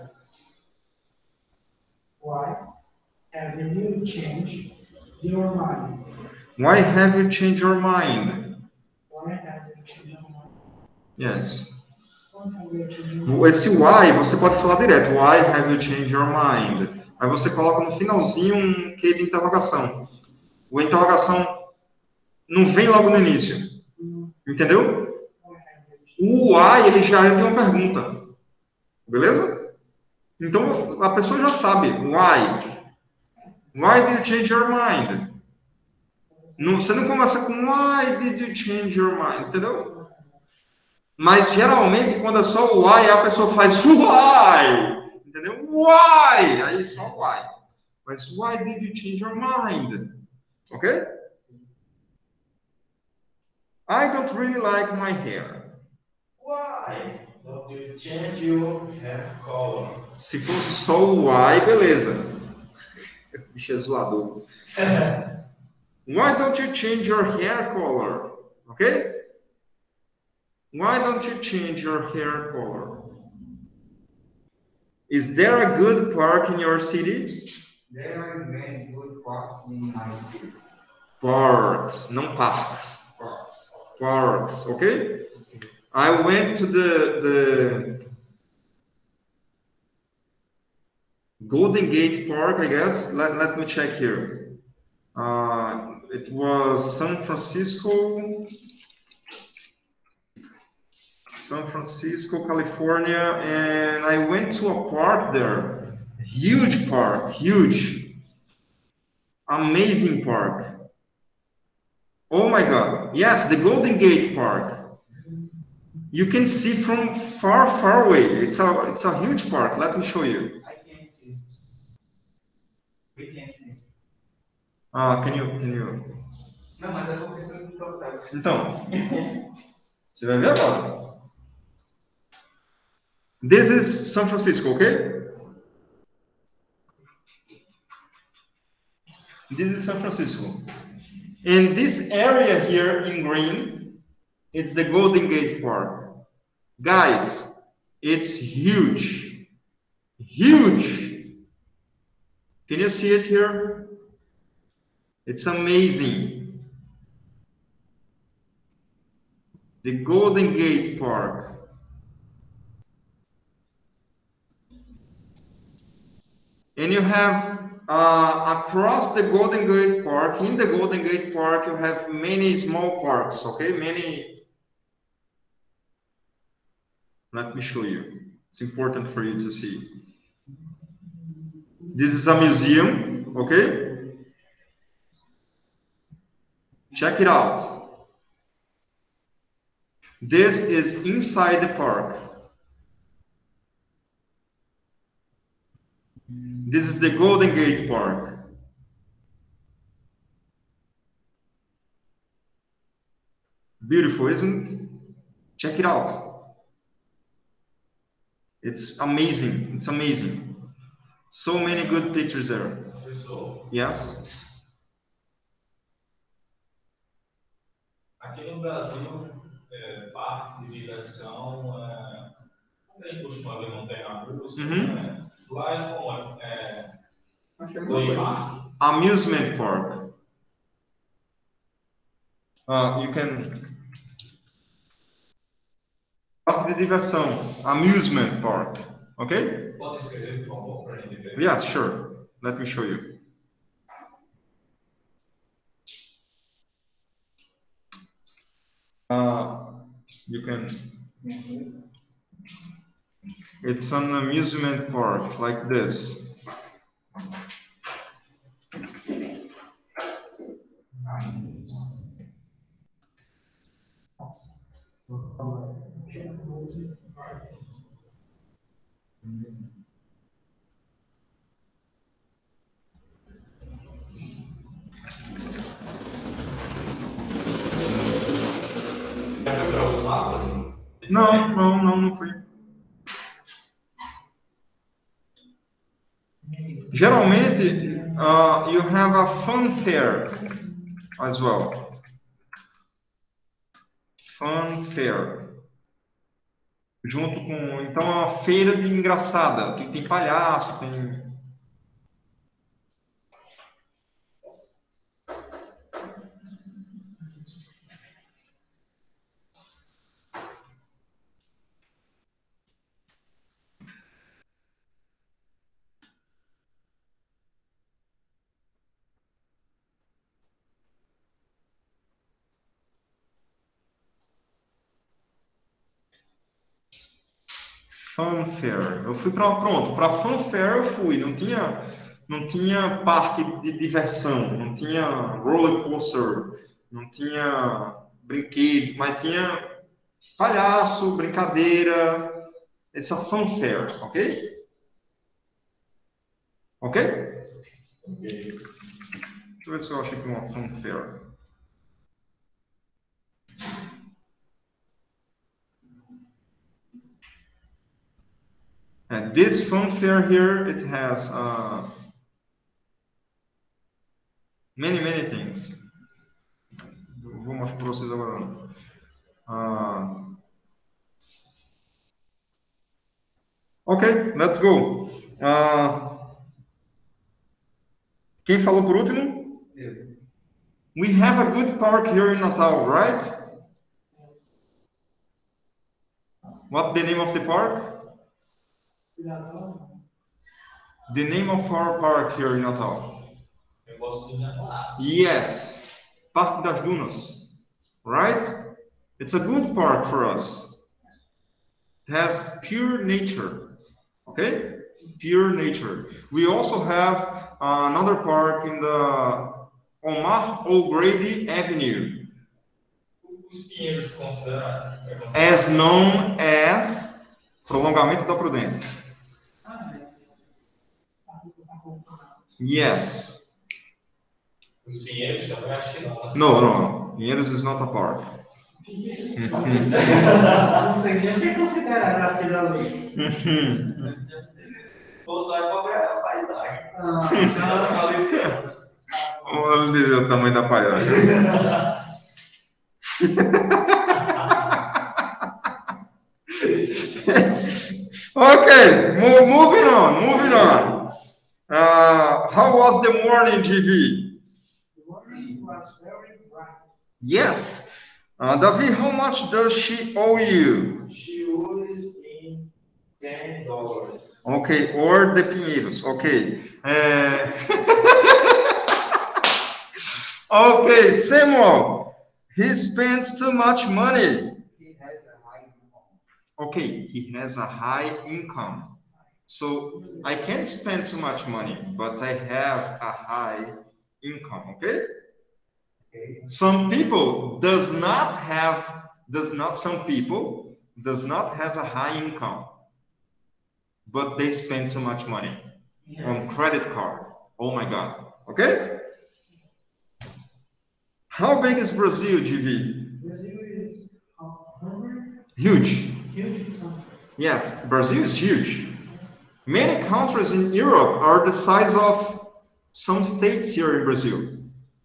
Why have you changed your mind? Why have you changed your mind? Why have you changed your mind? Yes. Why have you changed your mind? Esse why você pode falar direto. Why have you changed your mind? Aí você coloca no finalzinho um que de interrogação. O interrogação não vem logo no início. Entendeu? O why ele já é de uma pergunta. Beleza? Então a pessoa já sabe. Why? Why did you change your mind? Não, você não começa com why did you change your mind? Entendeu? Mas geralmente quando é só o why, a pessoa faz why. Entendeu? Why? Aí só why. Mas why did you change your mind? Ok? I don't really like my hair. Why don't you change your hair color? Se fosse só o why, beleza. Bicho é zoador. Why don't you change your hair color? Ok? Why don't you change your hair color? Is there a good park in your city? There are many good parks in my city. Parks, não parks. Parks. Parks, okay? I went to the, the Golden Gate Park, I guess. Let, let me check here. Uh, it was San Francisco, San Francisco, California, and I went to a park there. Huge park, huge. Amazing park. Oh my God. Yes, the Golden Gate Park. You can see from far, far away. It's a, it's a huge park. Let me show you. I can't see. We can't see. Ah, can you, can you? Não, mas eu vou pensando que tô tá. Então, você vai ver agora. This is San Francisco, okay? This is San Francisco. And this area here in green, it's the Golden Gate Park. Guys, it's huge. Huge. Can you see it here? It's amazing. The Golden Gate Park. And you have uh, across the Golden Gate Park, in the Golden Gate Park, you have many small parks, okay? Many. Let me show you. It's important for you to see. This is a museum, okay? Check it out. This is inside the park. This is the Golden Gate Park. Beautiful, isn't it? Check it out. It's amazing. It's amazing. So many good pictures there. Yes. Aqui no Brasil, é, parque de diversão, é, a gente costuma ver montanha-russa, Uhum. né? Lá é como é, Acho é que play é park. Amusement park. Uh, you can Parque de diversão. Amusement park. Ok? Pode escrever, por favor, para a gente ver. Yes, sure. Let me show you. Uh, you can. It's an amusement park like this. Não, não, não, não fui. Geralmente, uh, you have a fun fair as well. Fun fair. Junto com, então, é uma feira de engraçada, que tem palhaço, tem... Fun Fair. Eu fui para pronto, para Fun Fair eu fui. Não tinha, não tinha parque de diversão, não tinha roller coaster, não tinha brinquedo, mas tinha palhaço, brincadeira. It's a Fun Fair, ok? Ok? Deixa eu ver se eu acho aqui uma Fun Fair. And this fun fair here, it has uh, many, many things. Vou mostrar para vocês agora. Uh, ok, let's go. Uh, quem falou por último? Eu. We have a good park here in Natal, right? What's the name of the park? The name of our park here in Natal. Yes, Parque das Dunas, right? It's a good park for us. It has pure nature, okay? Pure nature. We also have uh, another park in the Omar O'Grady Avenue, as known as Prolongamento da Prudente. Yes. Os Pinheiros também acho que não. No, no. Pinheiros is not a park. Não sei nem o que é considerado aquilo ali. Vou usar qual é a paisagem. Olha o tamanho da paisagem. Okay, mo moving on, moving on. Uh, how was the morning, G V? The morning was very bright. Yes. Uh, Davi, how much does she owe you? She owes me ten dollars. Okay, or the Pinheiros. Okay. Uh, okay, Samuel. He spends too much money. He has a high income. Okay, he has a high income. So I can't spend too much money, but I have a high income, okay? Okay. Some people does not have, does not, some people does not has a high income, but they spend too much money Yeah. on credit card. Oh my God, okay? How big is Brazil, G V? Brazil is hungry, Huge. huge country. Yes, Brazil is huge. Many countries in Europe are the size of some states here in Brazil.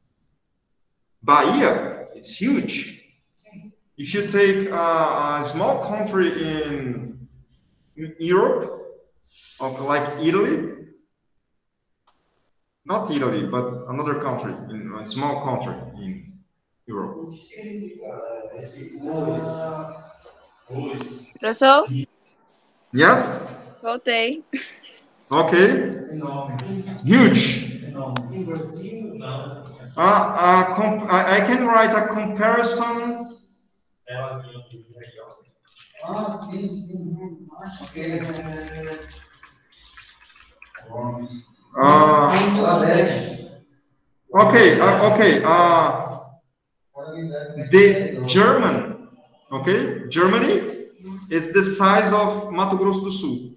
Bahia, it's huge. If you take a, a small country in, in Europe, of like Italy, not Italy, but another country, in a small country in Europe. O que significa esse owes? Professor, Yes? voltei. Okay. Huge. Uh, uh, comp I, I can write a comparison. Ah, sim, sim. Ok. Uh, okay, uh, okay. Uh, the German, okay, Germany is the size of Mato Grosso do Sul.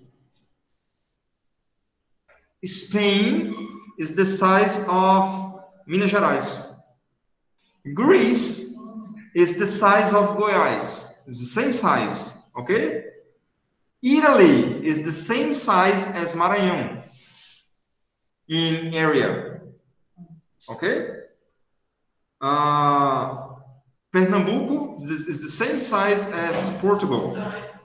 Spain is the size of Minas Gerais. Greece is the size of Goiás. It's the same size, okay? Italy is the same size as Maranhão in area, okay? Uh, Pernambuco is, is the same size as Portugal.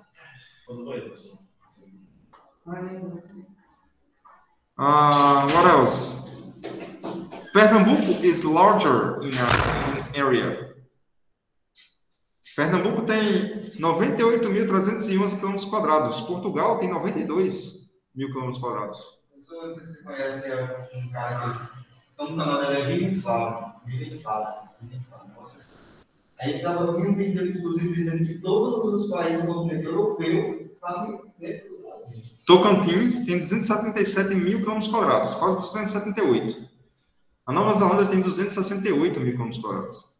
Uh, what else? Pernambuco is larger in, a, in area. Pernambuco tem noventa e oito mil trezentos e onze quilômetros quadrados. Portugal tem noventa e dois mil quilômetros quadrados. Não sei se você conhece um cara que o canal dele é Vini Fala. Vini Fala. Aí estava vindo um vídeo dele, inclusive, dizendo que todos os países do continente europeu estavam dentro do Brasil. Tocantins tem duzentos e setenta e sete mil quilômetros quadrados, quase duzentos e setenta e oito. A Nova Zelândia tem duzentos e sessenta e oito mil quilômetros quadrados.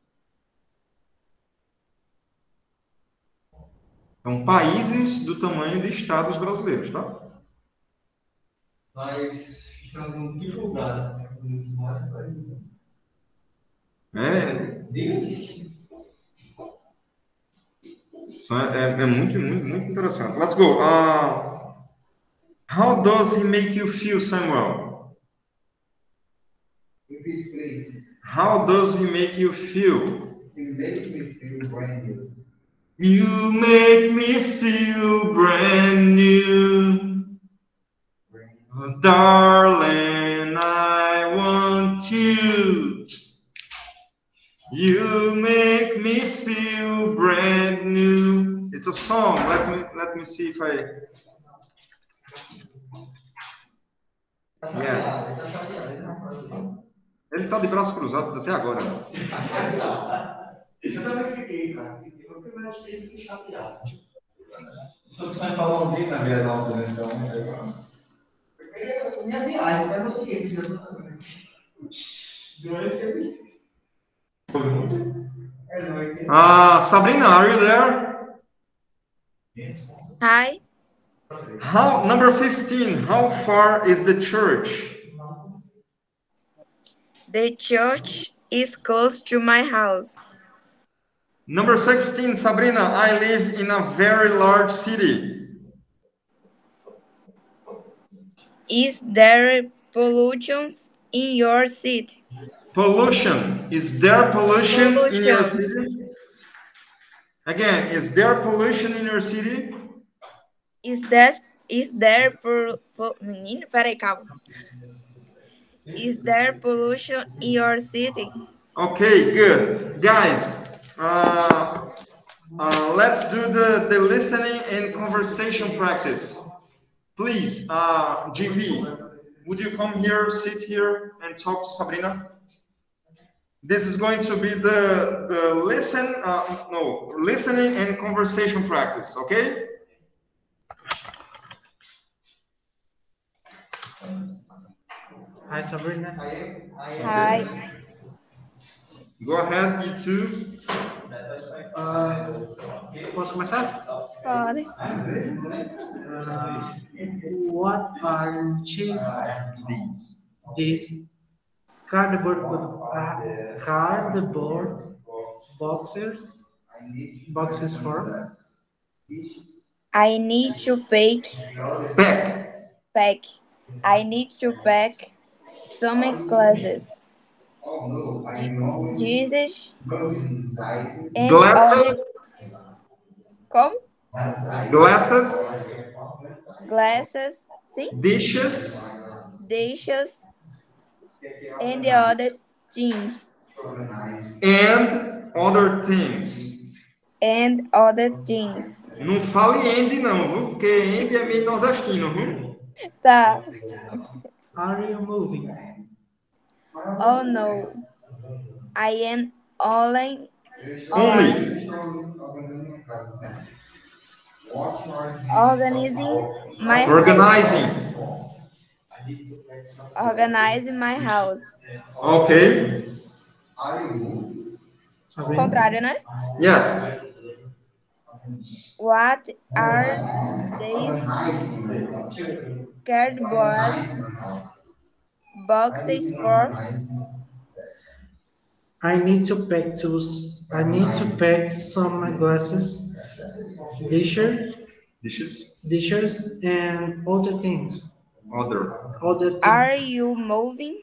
São países do tamanho de estados brasileiros, tá? Mas estamos em que lugar? É. É, é muito, muito, muito interessante. Let's go. Uh, how does he make you feel, Samuel? Repeat, please. How does he make you feel? He makes me feel brand new. You make me feel brand new. Oh, darling, I want you. You make me feel brand new. It's a song. Let me let me see if I. Yeah. Ele está de braços cruzados até agora. Eu também fiquei, cara. Eu também achei que fiquei chateado. Estou pensando em falar um dia na minha aula de lição. Minha viagem, mas eu fiquei. Ah, Sabrina, are you there? Hi. How number fifteen? How far is the church? The church is close to my house. Number sixteen, Sabrina, I live in a very large city. Is there pollution in your city? Pollution. Is there pollution, pollution. in your city? Again, is there pollution in your city? Is that is there por, por, menino, peraí, calma. Is there pollution in your city? Okay, good. Guys, uh, uh, let's do the, the listening and conversation practice. Please, uh, G V, would you come here, sit here, and talk to Sabrina? This is going to be the, the listen, uh, no, listening and conversation practice, okay? Hi, Sabrina. Hi. Go ahead, you two. Uh, posso começar? Pode. Uh, what are these? These. These cardboard uh, cardboard boxes boxes for? I need to pack. Pack. Pack. I need to pack some classes. Jesus and Glasses. Como? Glasses. Glasses. Sim? Dishes. Dishes. And the other things. And other things. and other things. Não fale end não, viu? Porque end é meio nordestino, viu? Tá. Are you moving? Oh no. I am only Only. organizing my Organizing. house. Organizing my house. Ok. Contrário, né? Yes. What are these cardboard boxes for? I need to pack to. I need to pack some glasses, dishes, Dishes. dishes, and other things. Other. Other things. Are you moving?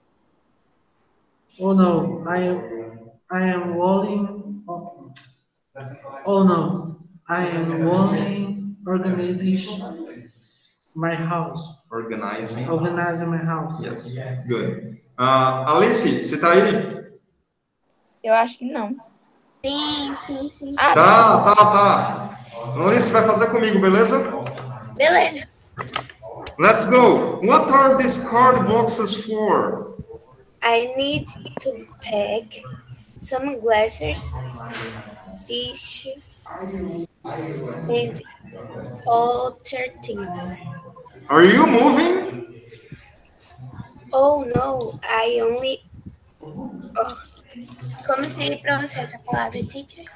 Oh no, I am. I am walling. Oh, oh no, I am walling. Organizing my house. Organizing. Organizing my house. Yes. Good. Uh, Alice, você tá aí? Eu acho que não. Sim, sim, sim. Ah, Tá, tá, tá. Alice vai fazer comigo, beleza? Beleza. Let's go. What are these card boxes for? I need to pack some glasses, dishes, and other things. Are you moving? Oh no, I only. Oh. Como se pronuncia essa palavra, teacher?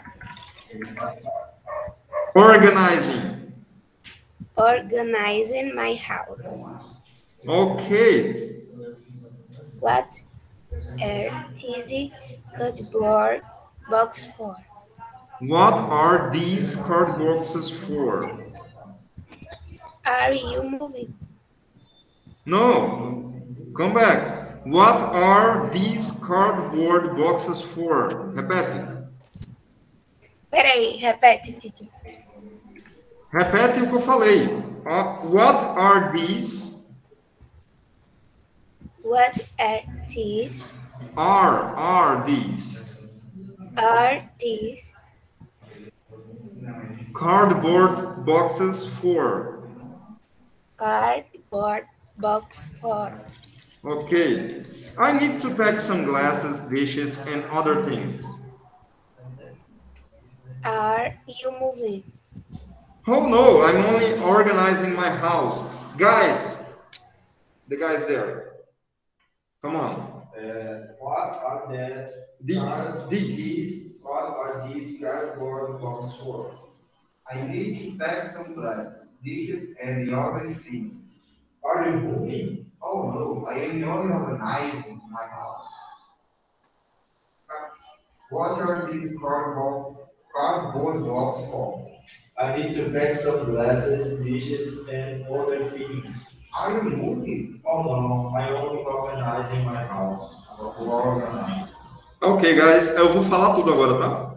Organizing. Organizing my house. Okay. What are these cardboard boxes for? What are these card boxes for? Are you moving? No. Come back. What are these cardboard boxes for? Repete. Peraí, repete, teacher. Repete o que eu falei. Uh, what are these? What are these? Are, are these? Are these Cardboard boxes for? cardboard box for? Okay. I need to pack some glasses, dishes, and other things. Are you moving? Oh no, I'm only organizing my house. Guys, the guys there. Come on. Uh, what are these? These, card- these. these. What are these cardboard boxes for? I need to pack some glass, dishes, and the other things. Are you moving? Oh no, I am only organizing my house. What are these cardboard, cardboard boxes for? I need to pack some glasses, dishes, and other things. Are you moving? Oh no, I'm only organizing my house. Organizing. Ok, guys, eu vou falar tudo agora, tá?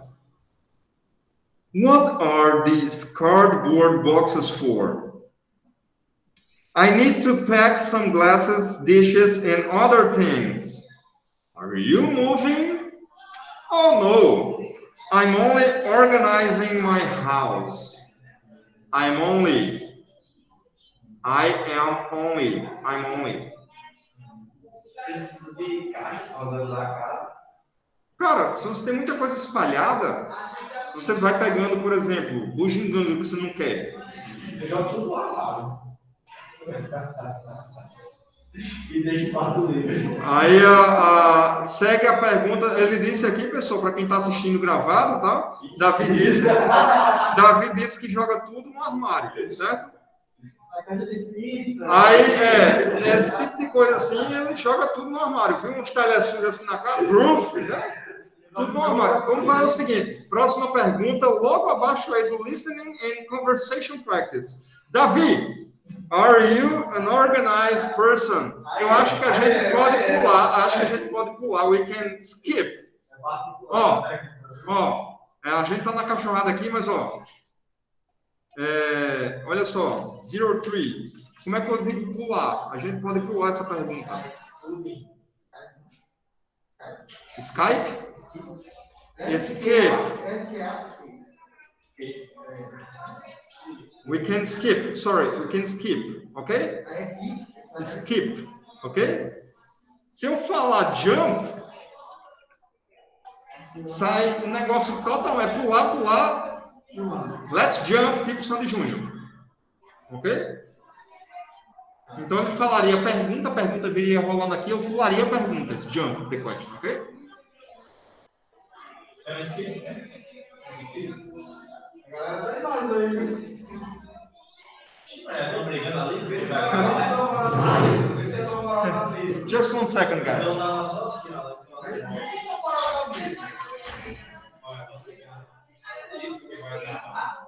What are these cardboard boxes for? I need to pack some glasses, dishes, and other things. Are you moving? Oh no, I'm only organizing my house. I'm only. I am only. I'm only. Preciso de caixas para organizar a casa. Cara, se você tem muita coisa espalhada, você vai pegando, por exemplo, bugiganga que você não quer. Eu jogo tudo lá. E deixo parte do livro. Aí a, a, segue a pergunta. Ele disse aqui, pessoal, para quem está assistindo gravado, tá? Davi disse, Davi disse que joga tudo no armário, certo? A caixa de pizza. Aí, é, esse tipo de coisa assim, ele joga tudo no armário. Viu uns talheres sujos assim na cara? Roof, né? Tudo no armário. Vamos fazer o seguinte. Próxima pergunta, logo abaixo aí do Listening and Conversation Practice. Davi, are you an organized person? Eu acho que a gente pode pular. Acho que a gente pode pular. We can skip. Ó, ó. A gente tá na cachorrada aqui, mas ó. É, olha só. zero three. Como é que eu digo pular? A gente pode pular essa pergunta. Skype? Escape? We can skip. Sorry, we can skip. Ok? Skip. Ok? Se eu falar jump, sai um negócio total, é pular, pular. Let's jump, tipo Sandy Júnior. Ok? Então ele falaria pergunta, a pergunta viria rolando aqui, eu pularia perguntas. Jump, the question, ok? É um skip, né? A galera tá demais hoje. Estão brigando ali? Vê se estão morando na mesa. Just one second, guys. Estão na só assim, ó. Vê se estão morando na mesa. É isso que vai dar.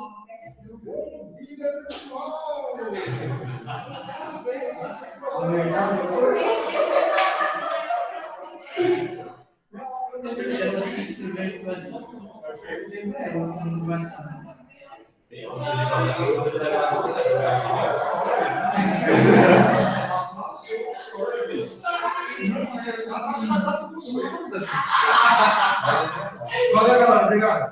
Valeu, galera. Obrigado.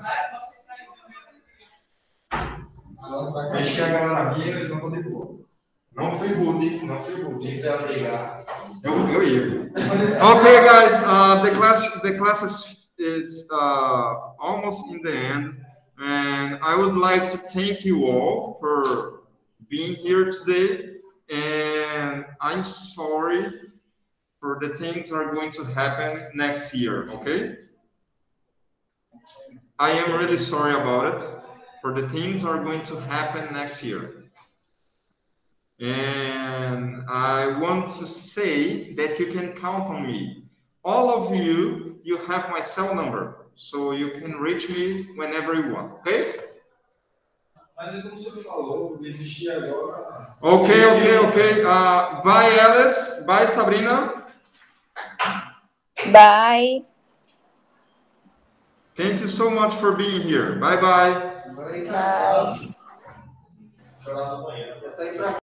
Deixei a galera aqui, eles não estão de boa. Não fui rude, não fui rude. Quem quiser brigar. Eu, eu ia. Okay, guys, uh, the class, the class is, is uh, almost in the end, and I would like to thank you all for being here today. And I'm sorry for the things that are going to happen next year. Okay? I am really sorry about it. For the things that are going to happen next year. And I want to say that you can count on me. All of you, you have my cell number, so you can reach me whenever you want, okay? Mas é como você falou, desistir agora. Okay, okay, okay. Uh, bye, Alice. Bye, Sabrina. Bye. Thank you so much for being here. Bye, bye. Bye. Chorar no banheiro.